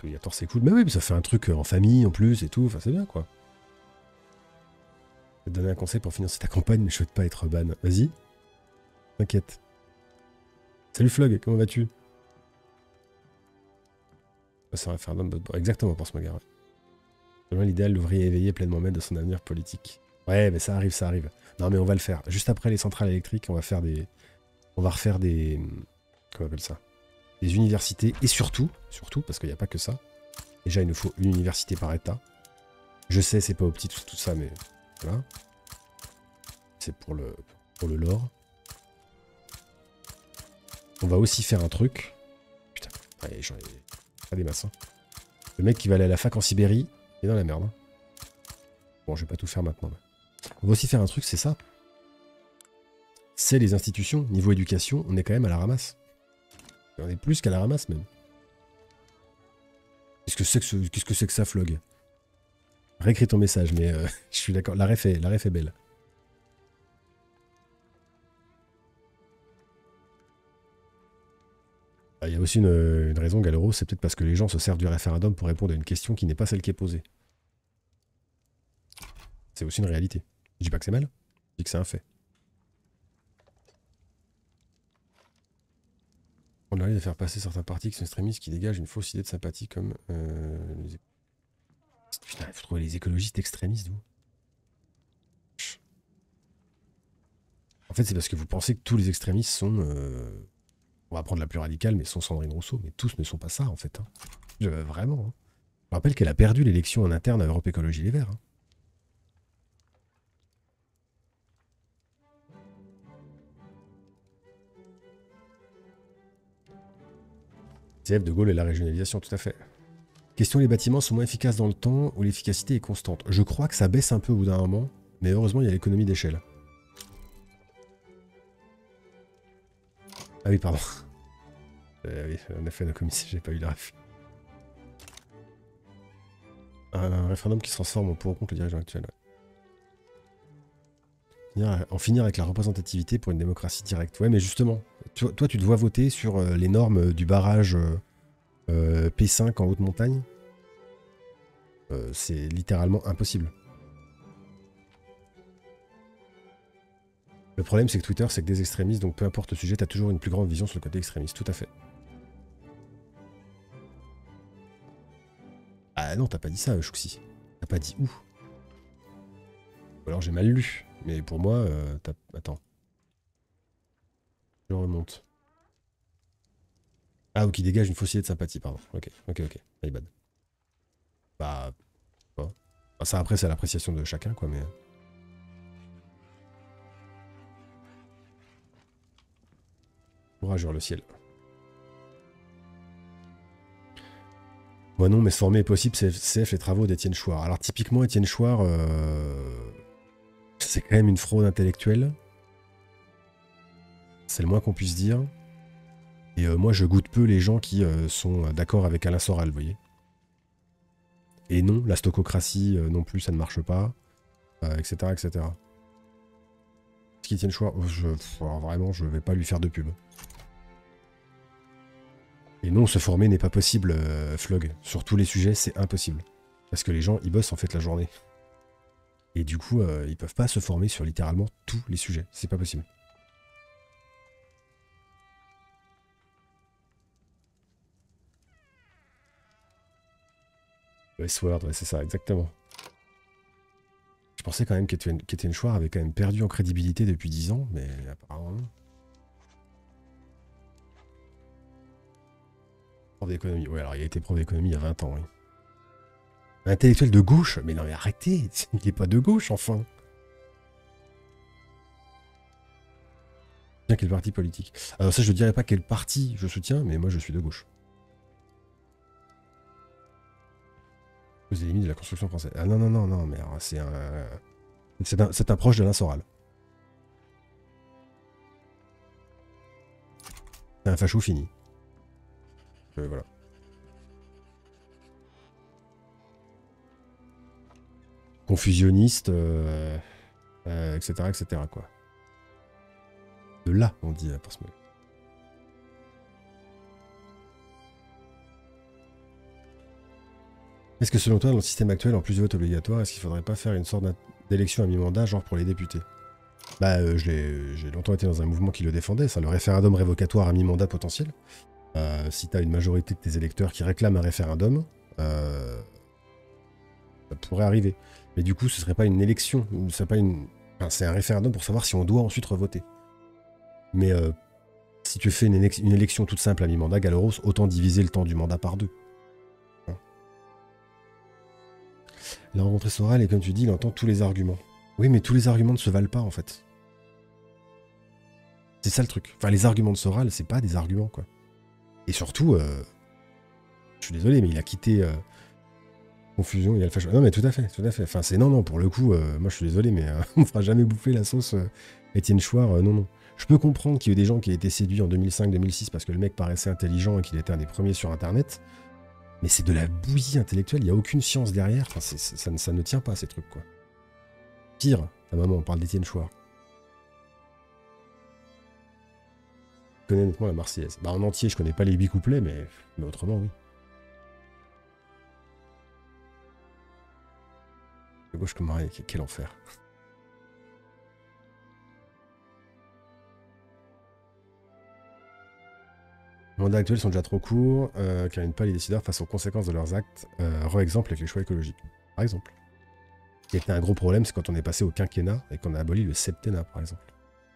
S1: obligatoire, c'est cool. Mais oui, mais ça fait un truc en famille en plus et tout. Enfin, c'est bien, quoi. Je vais te donner un conseil pour financer ta campagne, mais je souhaite pas être ban. Vas-y. T'inquiète. Salut Flog, comment vas-tu? C'est un référendum. Exactement pour ce magasin. L'idéal, l'ouvrier éveillé, pleinement maître de son avenir politique. Ouais, mais ça arrive, ça arrive. Non, mais on va le faire. Juste après les centrales électriques, on va faire des... On va refaire des... Comment on appelle ça? Des universités. Et surtout, parce qu'il n'y a pas que ça. Déjà, il nous faut une université par état. Je sais, c'est pas au petit tout ça, mais voilà. C'est pour le lore. On va aussi faire un truc. Putain, ouais, j'en ai pas des masses. Hein. Le mec qui va aller à la fac en Sibérie, il est dans la merde. Hein. Bon, je vais pas tout faire maintenant. Mais... On va aussi faire un truc, c'est ça. C'est les institutions. Niveau éducation, on est quand même à la ramasse. On est plus qu'à la ramasse, même. Qu'est-ce que c'est que ça, Flog? Réécris ton message, mais je suis d'accord. La ref est belle. Il y a aussi une raison, Galero, c'est peut-être parce que les gens se servent du référendum pour répondre à une question qui n'est pas celle qui est posée. C'est aussi une réalité. Je dis pas que c'est mal, je dis que c'est un fait. On a envie de faire passer certains partis qui sont extrémistes, qui dégagent une fausse idée de sympathie comme... Putain, il faut trouver les écologistes extrémistes, vous. En fait, c'est parce que vous pensez que tous les extrémistes sont... On va prendre la plus radicale, mais sont Sandrine Rousseau. Mais tous ne sont pas ça, en fait. Hein. Vraiment. Hein. Je rappelle qu'elle a perdu l'élection en interne à Europe Écologie Les Verts. Hein. CF de Gaulle et la régionalisation, tout à fait. Question, les bâtiments sont moins efficaces dans le temps ou l'efficacité est constante? Je crois que ça baisse un peu au bout d'un moment, mais heureusement, il y a l'économie d'échelle. Ah oui, pardon. Oui, on a fait nos commissions, j'ai pas eu la ref. Un référendum qui se transforme en pour ou contre le dirigeant actuel. En finir avec la représentativité pour une démocratie directe. Ouais, mais justement, toi, tu te vois voter sur les normes du barrage P5 en haute montagne? C'est littéralement impossible. Le problème, c'est que Twitter, c'est que des extrémistes, donc peu importe le sujet, t'as toujours une plus grande vision sur le côté extrémiste, tout à fait. Ah non, t'as pas dit ça, Chouxi. T'as pas dit où. Ou alors j'ai mal lu, mais pour moi, Attends. Je remonte. Ah, ou qui dégage une fausse idée de sympathie, pardon. Ok. My bad. Bah... Bon. Ça, après, c'est à l'appréciation de chacun, quoi, mais... Courage vers le ciel. Moi non, mais se former est possible, c'est CF les travaux d'Étienne Chouard. Alors typiquement, Étienne Chouard, c'est quand même une fraude intellectuelle. C'est le moins qu'on puisse dire. Et moi, je goûte peu les gens qui sont d'accord avec Alain Soral, vous voyez. Et non, la stochocratie non plus, ça ne marche pas, etc., etc. Ce qui Étienne Chouard, vraiment, je vais pas lui faire de pub. Et non, se former n'est pas possible, Flog. Sur tous les sujets, c'est impossible. Parce que les gens, ils bossent en fait la journée. Et du coup, ils peuvent pas se former sur littéralement tous les sujets. C'est pas possible. Westworld, ouais, c'est ça, exactement. Je pensais quand même qu'Étienne Chouard avait quand même perdu en crédibilité depuis 10 ans, mais apparemment... Prof d'économie. Ouais, alors il a été prof d'économie il y a 20 ans, oui. Un intellectuel de gauche? Mais non, mais arrêtez! Il n'est pas de gauche, enfin! Bien quel parti politique? Alors ça, je ne dirais pas quel parti je soutiens, mais moi, je suis de gauche. Aux limites de la construction française. Ah non, mais c'est un... C'est un proche de Alain Soral. C'est un facho fini. Voilà. Confusionniste, etc., etc., quoi. De là, on dit pour ce moment. Est-ce que selon toi, dans le système actuel, en plus du vote obligatoire, est-ce qu'il faudrait pas faire une sorte d'élection à mi-mandat, genre pour les députés? Bah, j'ai longtemps été dans un mouvement qui le défendait, ça, le référendum révocatoire à mi-mandat potentiel. Si t'as une majorité de tes électeurs qui réclament un référendum, ça pourrait arriver. Mais du coup, ce serait pas une élection, ce serait pas une... Enfin, c'est un référendum pour savoir si on doit ensuite revoter. Mais si tu fais une élection toute simple à mi-mandat, Galeros, autant diviser le temps du mandat par 2. Hein. Il a rencontré Soral et comme tu dis, il entend tous les arguments. Oui, mais tous les arguments ne se valent pas en fait. C'est ça le truc. Enfin, les arguments de Soral, c'est pas des arguments quoi. Et surtout, je suis désolé, mais il a quitté Confusion et Alpha Choix. Non, mais tout à fait, tout à fait. Enfin, c'est non, non, pour le coup, moi je suis désolé, mais on ne fera jamais bouffer la sauce Étienne Chouard, non, non. Je peux comprendre qu'il y ait des gens qui aient été séduits en 2005-2006 parce que le mec paraissait intelligent et qu'il était un des premiers sur Internet, mais c'est de la bouillie intellectuelle, il n'y a aucune science derrière, enfin, ça ne tient pas ces trucs, quoi. Pire, ta maman, on parle d'Étienne Chouard. Je connais honnêtement la Marseillaise. Bah, en entier, je connais pas les 8 couplets, mais autrement, oui. De gauche comme marié, quel enfer. Les mandats actuels sont déjà trop courts, car ils n'aident pas les décideurs face aux conséquences de leurs actes. Re-exemple avec les choix écologiques, par exemple. Ce qui était un gros problème, c'est quand on est passé au quinquennat et qu'on a aboli le septennat, par exemple.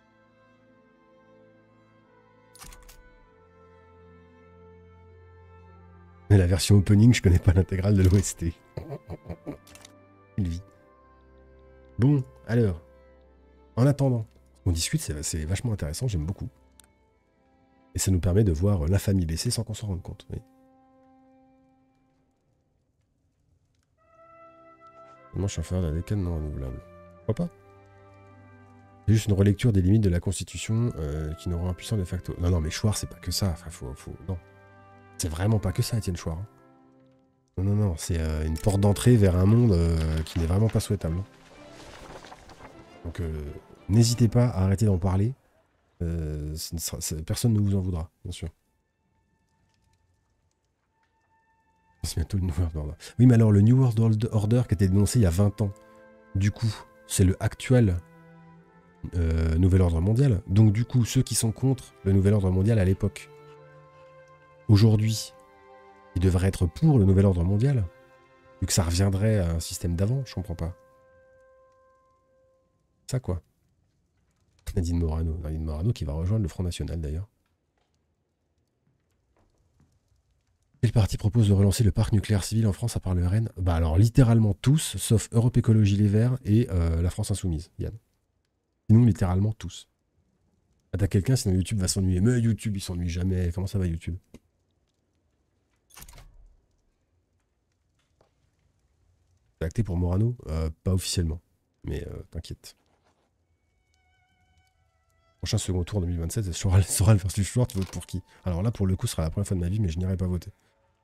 S1: Mais la version opening, je connais pas l'intégrale de l'OST. Il vit. Bon, alors, en attendant, on discute, c'est vachement intéressant, j'aime beaucoup. Et ça nous permet de voir l'infamie baisser sans qu'on s'en rende compte. Oui. Moi, je suis en faveur de la décade non renouvelable. Pourquoi pas? C'est juste une relecture des limites de la Constitution qui nous rend impuissants de facto. Non, non, mais Chouard, c'est pas que ça. Enfin, non. C'est vraiment pas que ça, Étienne Chouard. Hein. Non, non, non. C'est une porte d'entrée vers un monde qui n'est vraiment pas souhaitable. Donc, n'hésitez pas à arrêter d'en parler. Personne ne vous en voudra, bien sûr. C'est bientôt le New World Order. Oui, mais alors, le New World Order qui a été dénoncé il y a 20 ans, du coup, c'est le actuel Nouvel Ordre Mondial. Donc, du coup, ceux qui sont contre le Nouvel Ordre Mondial à l'époque, aujourd'hui, ils devraient être pour le Nouvel Ordre Mondial, vu que ça reviendrait à un système d'avant, je comprends pas. Ça, quoi. Nadine Morano qui va rejoindre le Front National, d'ailleurs. Quel parti propose de relancer le parc nucléaire civil en France à part le RN? Bah alors, littéralement tous, sauf Europe Écologie Les Verts et la France Insoumise, Yann. Sinon, littéralement tous. Ah, t'as quelqu'un, sinon YouTube va s'ennuyer. Mais YouTube, il s'ennuie jamais. Comment ça va, YouTube? C'est acté pour Morano? Pas officiellement. Mais t'inquiète. Prochain second tour 2027, c'est Soral versus Chouard, tu votes pour qui? Alors là, pour le coup, ce sera la première fois de ma vie, mais je n'irai pas voter.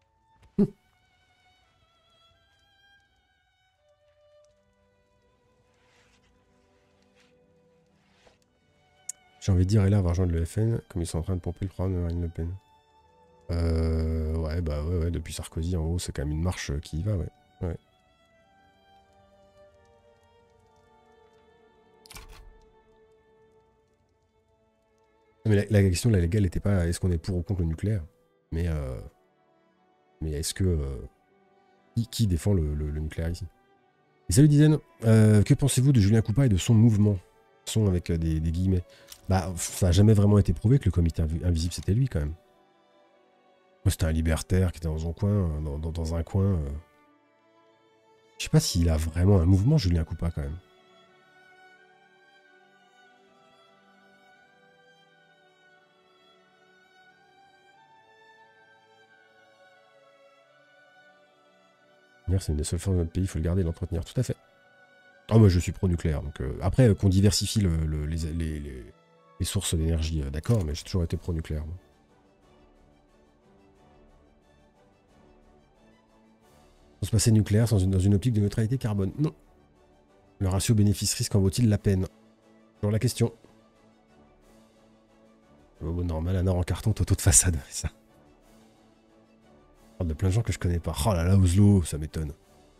S1: J'ai envie de dire, et là, va rejoindre le FN, comme ils sont en train de pomper le programme de Marine Le Pen. Ouais, bah ouais, depuis Sarkozy, en gros, c'est quand même une marche qui y va, ouais. Ouais. Mais la question de la légale n'était pas est-ce qu'on est pour ou contre le nucléaire, mais est-ce que... qui défend le nucléaire ici? Et salut Dizaine, que pensez-vous de Julien Coupa et de son mouvement? Son avec des guillemets. Bah, ça n'a jamais vraiment été prouvé que le comité invisible c'était lui quand même. C'était un libertaire qui était dans un coin, dans un coin. Je sais pas s'il a vraiment un mouvement, Julien Coupa quand même. C'est une des seules forces de notre pays, il faut le garder et l'entretenir, tout à fait. Ah, moi je suis pro-nucléaire, donc après qu'on diversifie les sources d'énergie, d'accord, mais j'ai toujours été pro-nucléaire. Sans se passer nucléaire dans une optique de neutralité carbone? Non. Le ratio bénéfice-risque en vaut-il la peine? Toujours la question. Oh, normal, un art en carton, toto de façade, ça. Je parle de plein de gens que je connais pas. Oh là là, Oslo, ça m'étonne.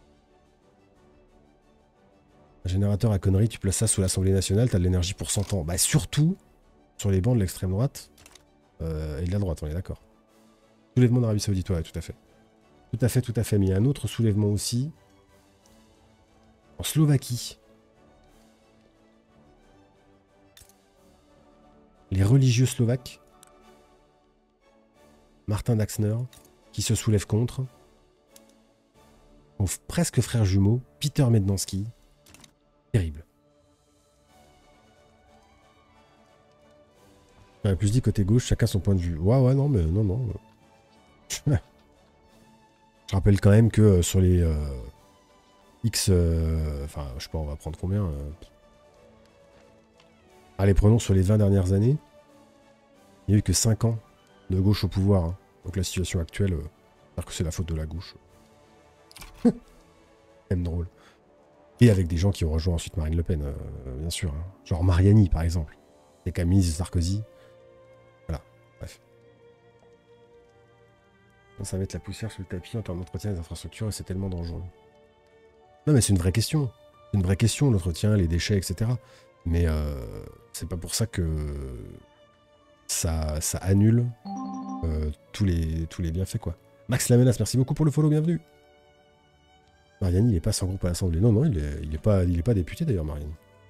S1: Un générateur à conneries, tu places ça sous l'Assemblée nationale, t'as de l'énergie pour 100 ans. Bah surtout sur les bancs de l'extrême droite et de la droite, on est d'accord. Soulèvement d'Arabie Saoudite, ouais, tout à fait. Tout à fait. Mais il y a un autre soulèvement aussi. En Slovaquie. Les religieux slovaques. Martin Daxner, qui se soulève contre. Mon presque frère jumeau, Peter Mednansky. Terrible. J'aurais plus dit côté gauche, chacun son point de vue. Ouais, non, mais non. Je rappelle quand même que sur les X... Enfin, je sais pas, on va prendre combien Allez, prenons sur les 20 dernières années. Il n'y a eu que 5 ans de gauche au pouvoir. Hein. Donc la situation actuelle, j'espère que c'est la faute de la gauche. Même drôle. Et avec des gens qui ont rejoint ensuite Marine Le Pen, bien sûr. Hein. Genre Mariani, par exemple. C'est Camille Sarkozy. Voilà, bref. Ça va mettre la poussière sur le tapis en termes d'entretien des infrastructures et c'est tellement dangereux. Non mais c'est une vraie question. C'est une vraie question, l'entretien, les déchets, etc. Mais c'est pas pour ça que ça annule tous les bienfaits, quoi. Max la menace, merci beaucoup pour le follow, bienvenue. Mariani, il est pas sans groupe à l'Assemblée. Non, il est pas député d'ailleurs, Mariani.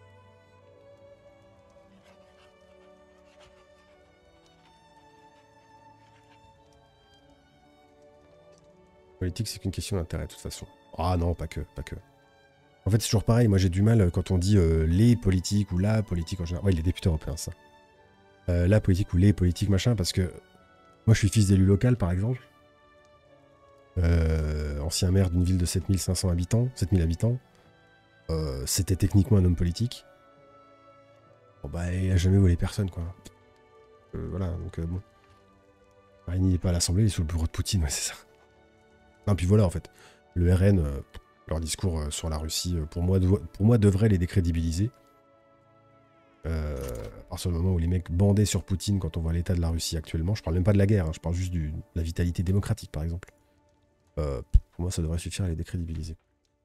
S1: Politique, c'est qu'une question d'intérêt, de toute façon. Ah non, pas que. En fait, c'est toujours pareil. Moi, j'ai du mal quand on dit les politiques ou la politique en général. Ouais, les députés européens, ça. La politique ou les politiques, machin, parce que moi, je suis fils d'élu local, par exemple. Ancien maire d'une ville de 7500 habitants, 7000 habitants. C'était techniquement un homme politique. Bon, bah, il a jamais volé personne, quoi. Voilà, donc bon. Marine, il n'est pas à l'Assemblée, il est sur le bureau de Poutine, ouais, c'est ça. Non, puis voilà, en fait. Le RN, leur discours sur la Russie, pour moi, devrait les décrédibiliser. À partir du moment où les mecs bandaient sur Poutine quand on voit l'état de la Russie actuellement, je parle même pas de la guerre, hein, je parle juste de la vitalité démocratique, par exemple. Pour moi, ça devrait suffire à les décrédibiliser.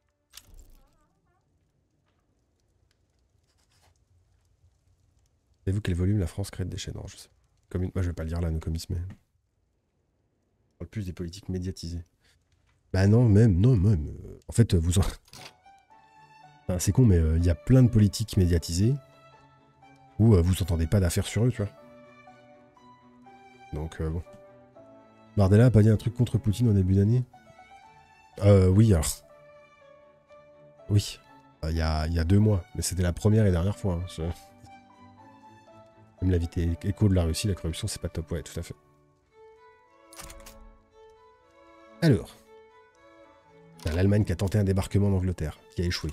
S1: Savez-vous quel volume la France crée de déchets? Non, je sais. Moi, je vais pas le dire là, nos commis, mais... On parle plus des politiques médiatisées. Bah non, même. En fait, vous en... Enfin, c'est con, mais il y a plein de politiques médiatisées où vous entendez pas d'affaires sur eux, tu vois. Donc, bon. Bardella a pas dit un truc contre Poutine au début d'année? Oui, alors. Oui. Il y a 2 mois. Mais c'était la première et dernière fois. Hein. Même la vitesse écho de la Russie, la corruption, c'est pas top. Ouais, tout à fait. Alors. L'Allemagne qui a tenté un débarquement en Angleterre, qui a échoué.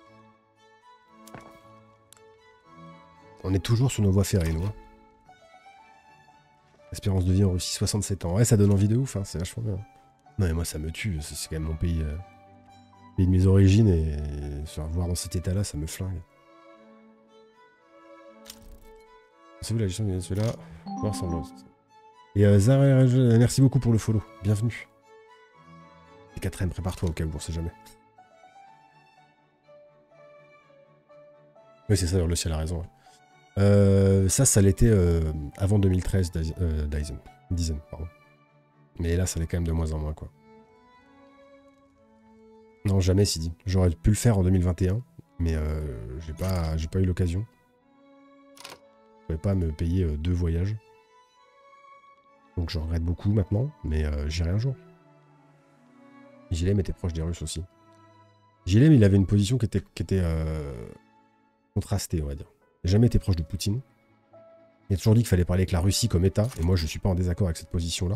S1: On est toujours sur nos voies ferrées, nous. Hein. Espérance de vie en Russie, 67 ans. Ouais, ça donne envie de ouf, hein, c'est vachement bien. Non, mais moi, ça me tue. C'est quand même mon pays, pays de mes origines. Et se revoir dans cet état-là, ça me flingue. Pensez-vous la gestion du Venezuela? Et Zara, merci beaucoup pour le follow. Bienvenue. Et 4ème, prépare-toi au cas où, on sait jamais. Oui, c'est ça, le ciel a raison. Ouais. Ça l'était avant 2013, Dyson, pardon. Mais là, ça l'est quand même de moins en moins, quoi. Non, jamais, Sidi. J'aurais pu le faire en 2021, mais j'ai pas eu l'occasion. Je pouvais pas me payer 2 voyages. Donc je regrette beaucoup maintenant, mais j'irai un jour. Gilem était proche des Russes aussi. Gilem, il avait une position qui était contrastée, on va dire. Il n'a jamais été proche de Poutine. Il a toujours dit qu'il fallait parler avec la Russie comme État, et moi je ne suis pas en désaccord avec cette position-là.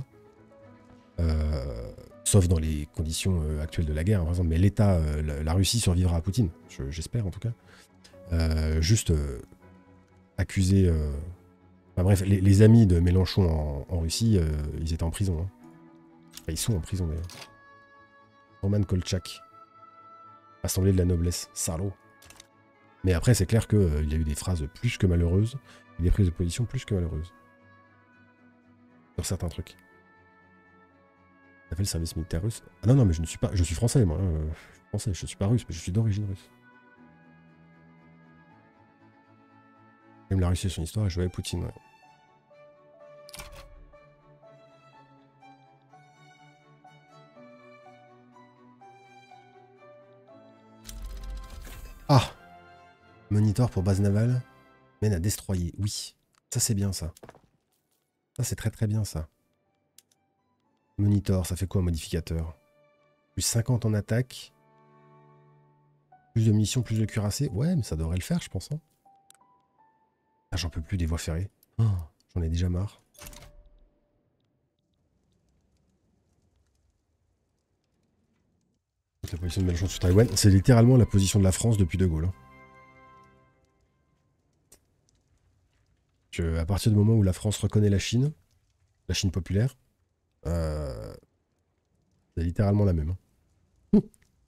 S1: Sauf dans les conditions actuelles de la guerre, par exemple. Mais l'État, la Russie survivra à Poutine, j'espère en tout cas. Juste accuser... Enfin bref, les amis de Mélenchon en Russie, ils étaient en prison. Hein. Enfin, ils sont en prison d'ailleurs. Roman Kolchak. Assemblée de la noblesse. Salaud. Mais après, c'est clair qu'il y a eu des phrases plus que malheureuses, et des prises de position plus que malheureuses. Sur certains trucs. Ça fait le service militaire russe. Ah non, non, mais je ne suis pas. Je suis français, moi. Je suis français, je suis pas russe, mais je suis d'origine russe. Même la Russie et son histoire, et je avec Poutine, ouais. Ah! Monitor pour base navale. Mène à destroyer. Oui. Ça, c'est bien, ça. Ça, c'est très très bien, ça. Monitor, ça fait quoi, un modificateur? Plus 50 en attaque. Plus de munitions, plus de cuirassés. Ouais, mais ça devrait le faire, je pense. Hein. Ah, j'en peux plus des voies ferrées. Oh, j'en ai déjà marre. La position de Mélenchon sur Taïwan, c'est littéralement la position de la France depuis De Gaulle. Hein. À partir du moment où la France reconnaît la Chine populaire, c'est littéralement la même. Hein.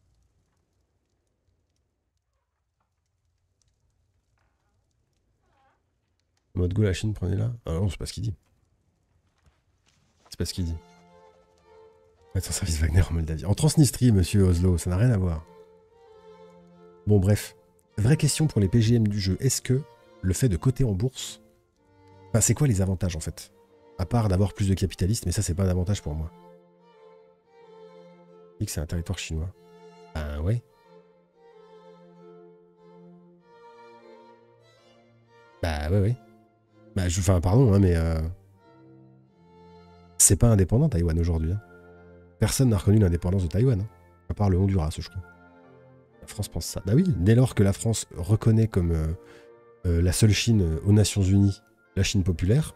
S1: En mode go, la Chine, prenez-la. Ah non, c'est pas ce qu'il dit. C'est pas ce qu'il dit. Mettre en service Wagner en Moldavie. En Transnistrie, monsieur Oslo, ça n'a rien à voir. Bon, bref. Vraie question pour les PGM du jeu. Est-ce que le fait de coter en bourse... Enfin, c'est quoi les avantages, en fait? À part d'avoir plus de capitalistes, mais ça, c'est pas un avantage pour moi. Il dit que c'est un territoire chinois. Ben ouais. Bah ouais, ouais. Bah, enfin, pardon, hein, mais... C'est pas indépendant, Taïwan, aujourd'hui. Hein. Personne n'a reconnu l'indépendance de Taïwan. Hein. À part le Honduras, je crois. La France pense ça. Bah oui, dès lors que la France reconnaît comme la seule Chine aux Nations Unies, la Chine populaire,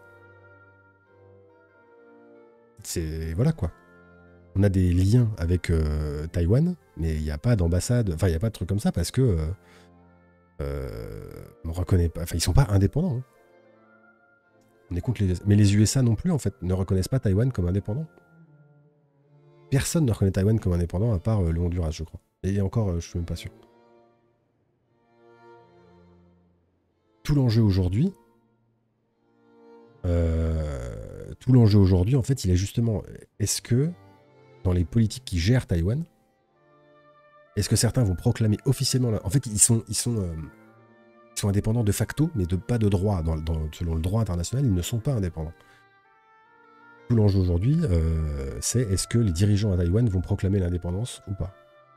S1: c'est... Voilà, quoi. On a des liens avec Taïwan, mais il n'y a pas d'ambassade, enfin, il n'y a pas de truc comme ça, parce que... on reconnaît pas... Enfin, ils sont pas indépendants. Hein. On est contre les... Mais les USA non plus, en fait, ne reconnaissent pas Taïwan comme indépendant. Personne ne reconnaît Taïwan comme indépendant, à part le Honduras, je crois. Et encore, je suis même pas sûr. Tout l'enjeu aujourd'hui... en fait, il est justement... Est-ce que, dans les politiques qui gèrent Taïwan, est-ce que certains vont proclamer officiellement... En fait, ils sont indépendants de facto, mais pas de droit. Selon le droit international, ils ne sont pas indépendants. Tout l'enjeu aujourd'hui, c'est est-ce que les dirigeants à Taïwan vont proclamer l'indépendance ou pas.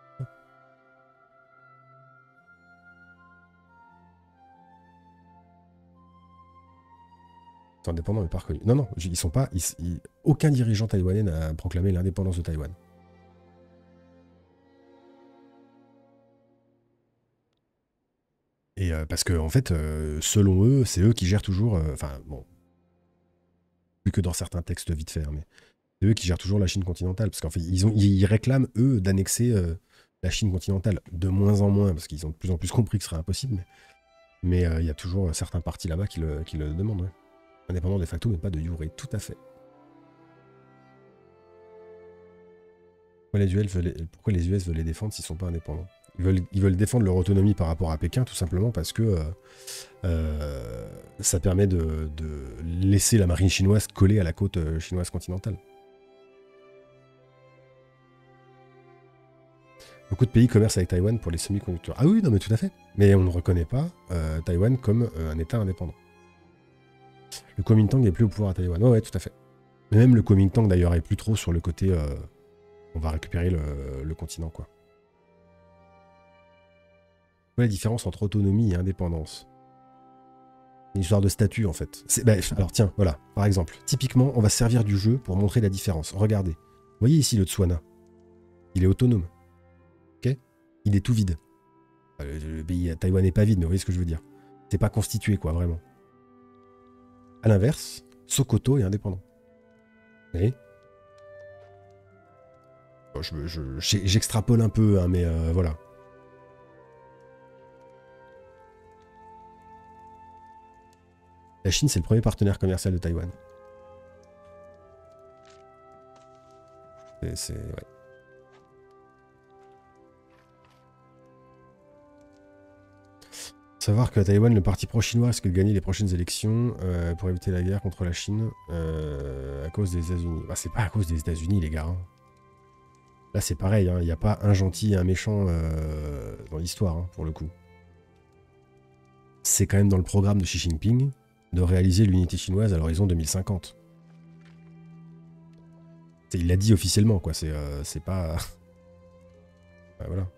S1: C'est indépendant mais pas reconnu. Non, non, ils sont pas... aucun dirigeant taïwanais n'a proclamé l'indépendance de Taïwan. Et parce que, en fait, selon eux, c'est eux qui gèrent toujours... Enfin, bon... Plus que dans certains textes vite fait, hein, mais... C'est eux qui gèrent toujours la Chine continentale. Parce qu'en fait, ils réclament, eux, d'annexer la Chine continentale. De moins en moins, parce qu'ils ont de plus en plus compris que ce serait impossible. Mais il y a toujours certains partis là-bas qui le demandent. Ouais. Indépendant de facto, mais pas de jure. Tout à fait. Pourquoi les US veulent les défendre s'ils ne sont pas indépendants? Ils veulent défendre leur autonomie par rapport à Pékin, tout simplement parce que ça permet de laisser la marine chinoise coller à la côte chinoise continentale. Beaucoup de pays commercent avec Taïwan pour les semi-conducteurs. Ah oui, non mais tout à fait. Mais on ne reconnaît pas Taïwan comme un État indépendant. Le Kuomintang n'est plus au pouvoir à Taïwan. Oh, ouais, tout à fait. Mais même le Kuomintang d'ailleurs est plus trop sur le côté on va récupérer le continent, quoi. Quelle est la différence entre autonomie et indépendance? Une histoire de statut en fait. Alors tiens, voilà, par exemple, typiquement, on va se servir du jeu pour montrer la différence. Regardez. Vous voyez ici le Tswana. Il est autonome. Ok? Il est tout vide. Le pays Taïwan n'est pas vide, mais vous voyez ce que je veux dire. C'est pas constitué, quoi, vraiment. A l'inverse, Sokoto est indépendant. Vous voyez? Bon, j'extrapole un peu, hein, mais voilà. La Chine, c'est le premier partenaire commercial de Taïwan. Ouais. Savoir qu'à Taïwan, le parti pro-chinois risque de gagner les prochaines élections pour éviter la guerre contre la Chine à cause des États-Unis. Bah, c'est pas à cause des États-Unis, les gars. Hein. Là, c'est pareil, il n'y a pas un gentil et un méchant dans l'histoire, hein, pour le coup. C'est quand même dans le programme de Xi Jinping de réaliser l'unité chinoise à l'horizon 2050. Il l'a dit officiellement, quoi. C'est pas... Ouais, voilà.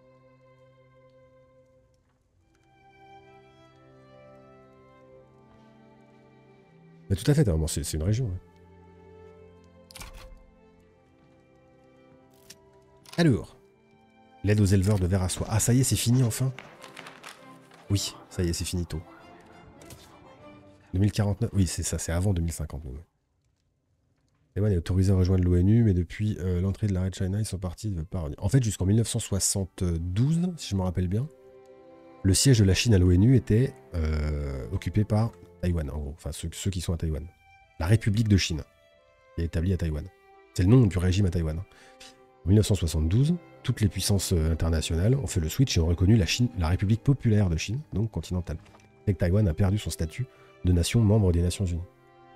S1: Mais tout à fait, bon, c'est une région. Ouais. Alors, l'aide aux éleveurs de vers à soie. Ah, ça y est, c'est fini enfin. Oui, ça y est, c'est finito. 2049, oui, c'est ça, c'est avant 2050. Même. Taïwan est autorisé à rejoindre l'ONU, mais depuis l'entrée de l'arrêt de China, ils sont partis de pas. En fait, jusqu'en 1972, si je me rappelle bien, le siège de la Chine à l'ONU était occupé par Taïwan, en gros. Enfin, ceux qui sont à Taïwan. La République de Chine, qui est établie à Taïwan. C'est le nom du régime à Taïwan. En 1972, toutes les puissances internationales ont fait le switch et ont reconnu la République populaire de Chine, donc continentale. Et que Taïwan a perdu son statut de nation membre des Nations Unies.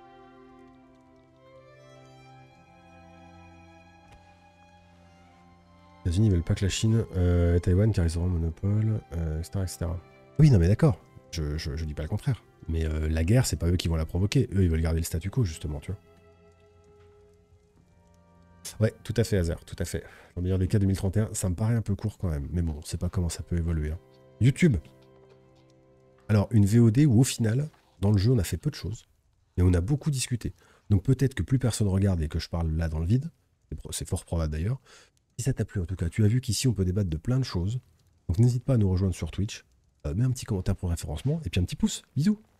S1: Les États-Unis ne veulent pas que la Chine et Taïwan car ils auront un monopole, etc., etc. Oui, non mais d'accord, je dis pas le contraire. Mais la guerre, c'est pas eux qui vont la provoquer. Eux, ils veulent garder le statu quo, justement, tu vois. Ouais, tout à fait, Hazard, tout à fait. Dans le meilleur des cas, 2031, ça me paraît un peu court quand même. Mais bon, on sait pas comment ça peut évoluer. Hein. YouTube. Alors, une VOD où au final, dans le jeu, on a fait peu de choses. Mais on a beaucoup discuté. Donc peut-être que plus personne regarde et que je parle là dans le vide. C'est fort probable d'ailleurs. Si ça t'a plu, en tout cas, tu as vu qu'ici, on peut débattre de plein de choses. Donc n'hésite pas à nous rejoindre sur Twitch. Mets un petit commentaire pour le référencement et puis un petit pouce. Bisous.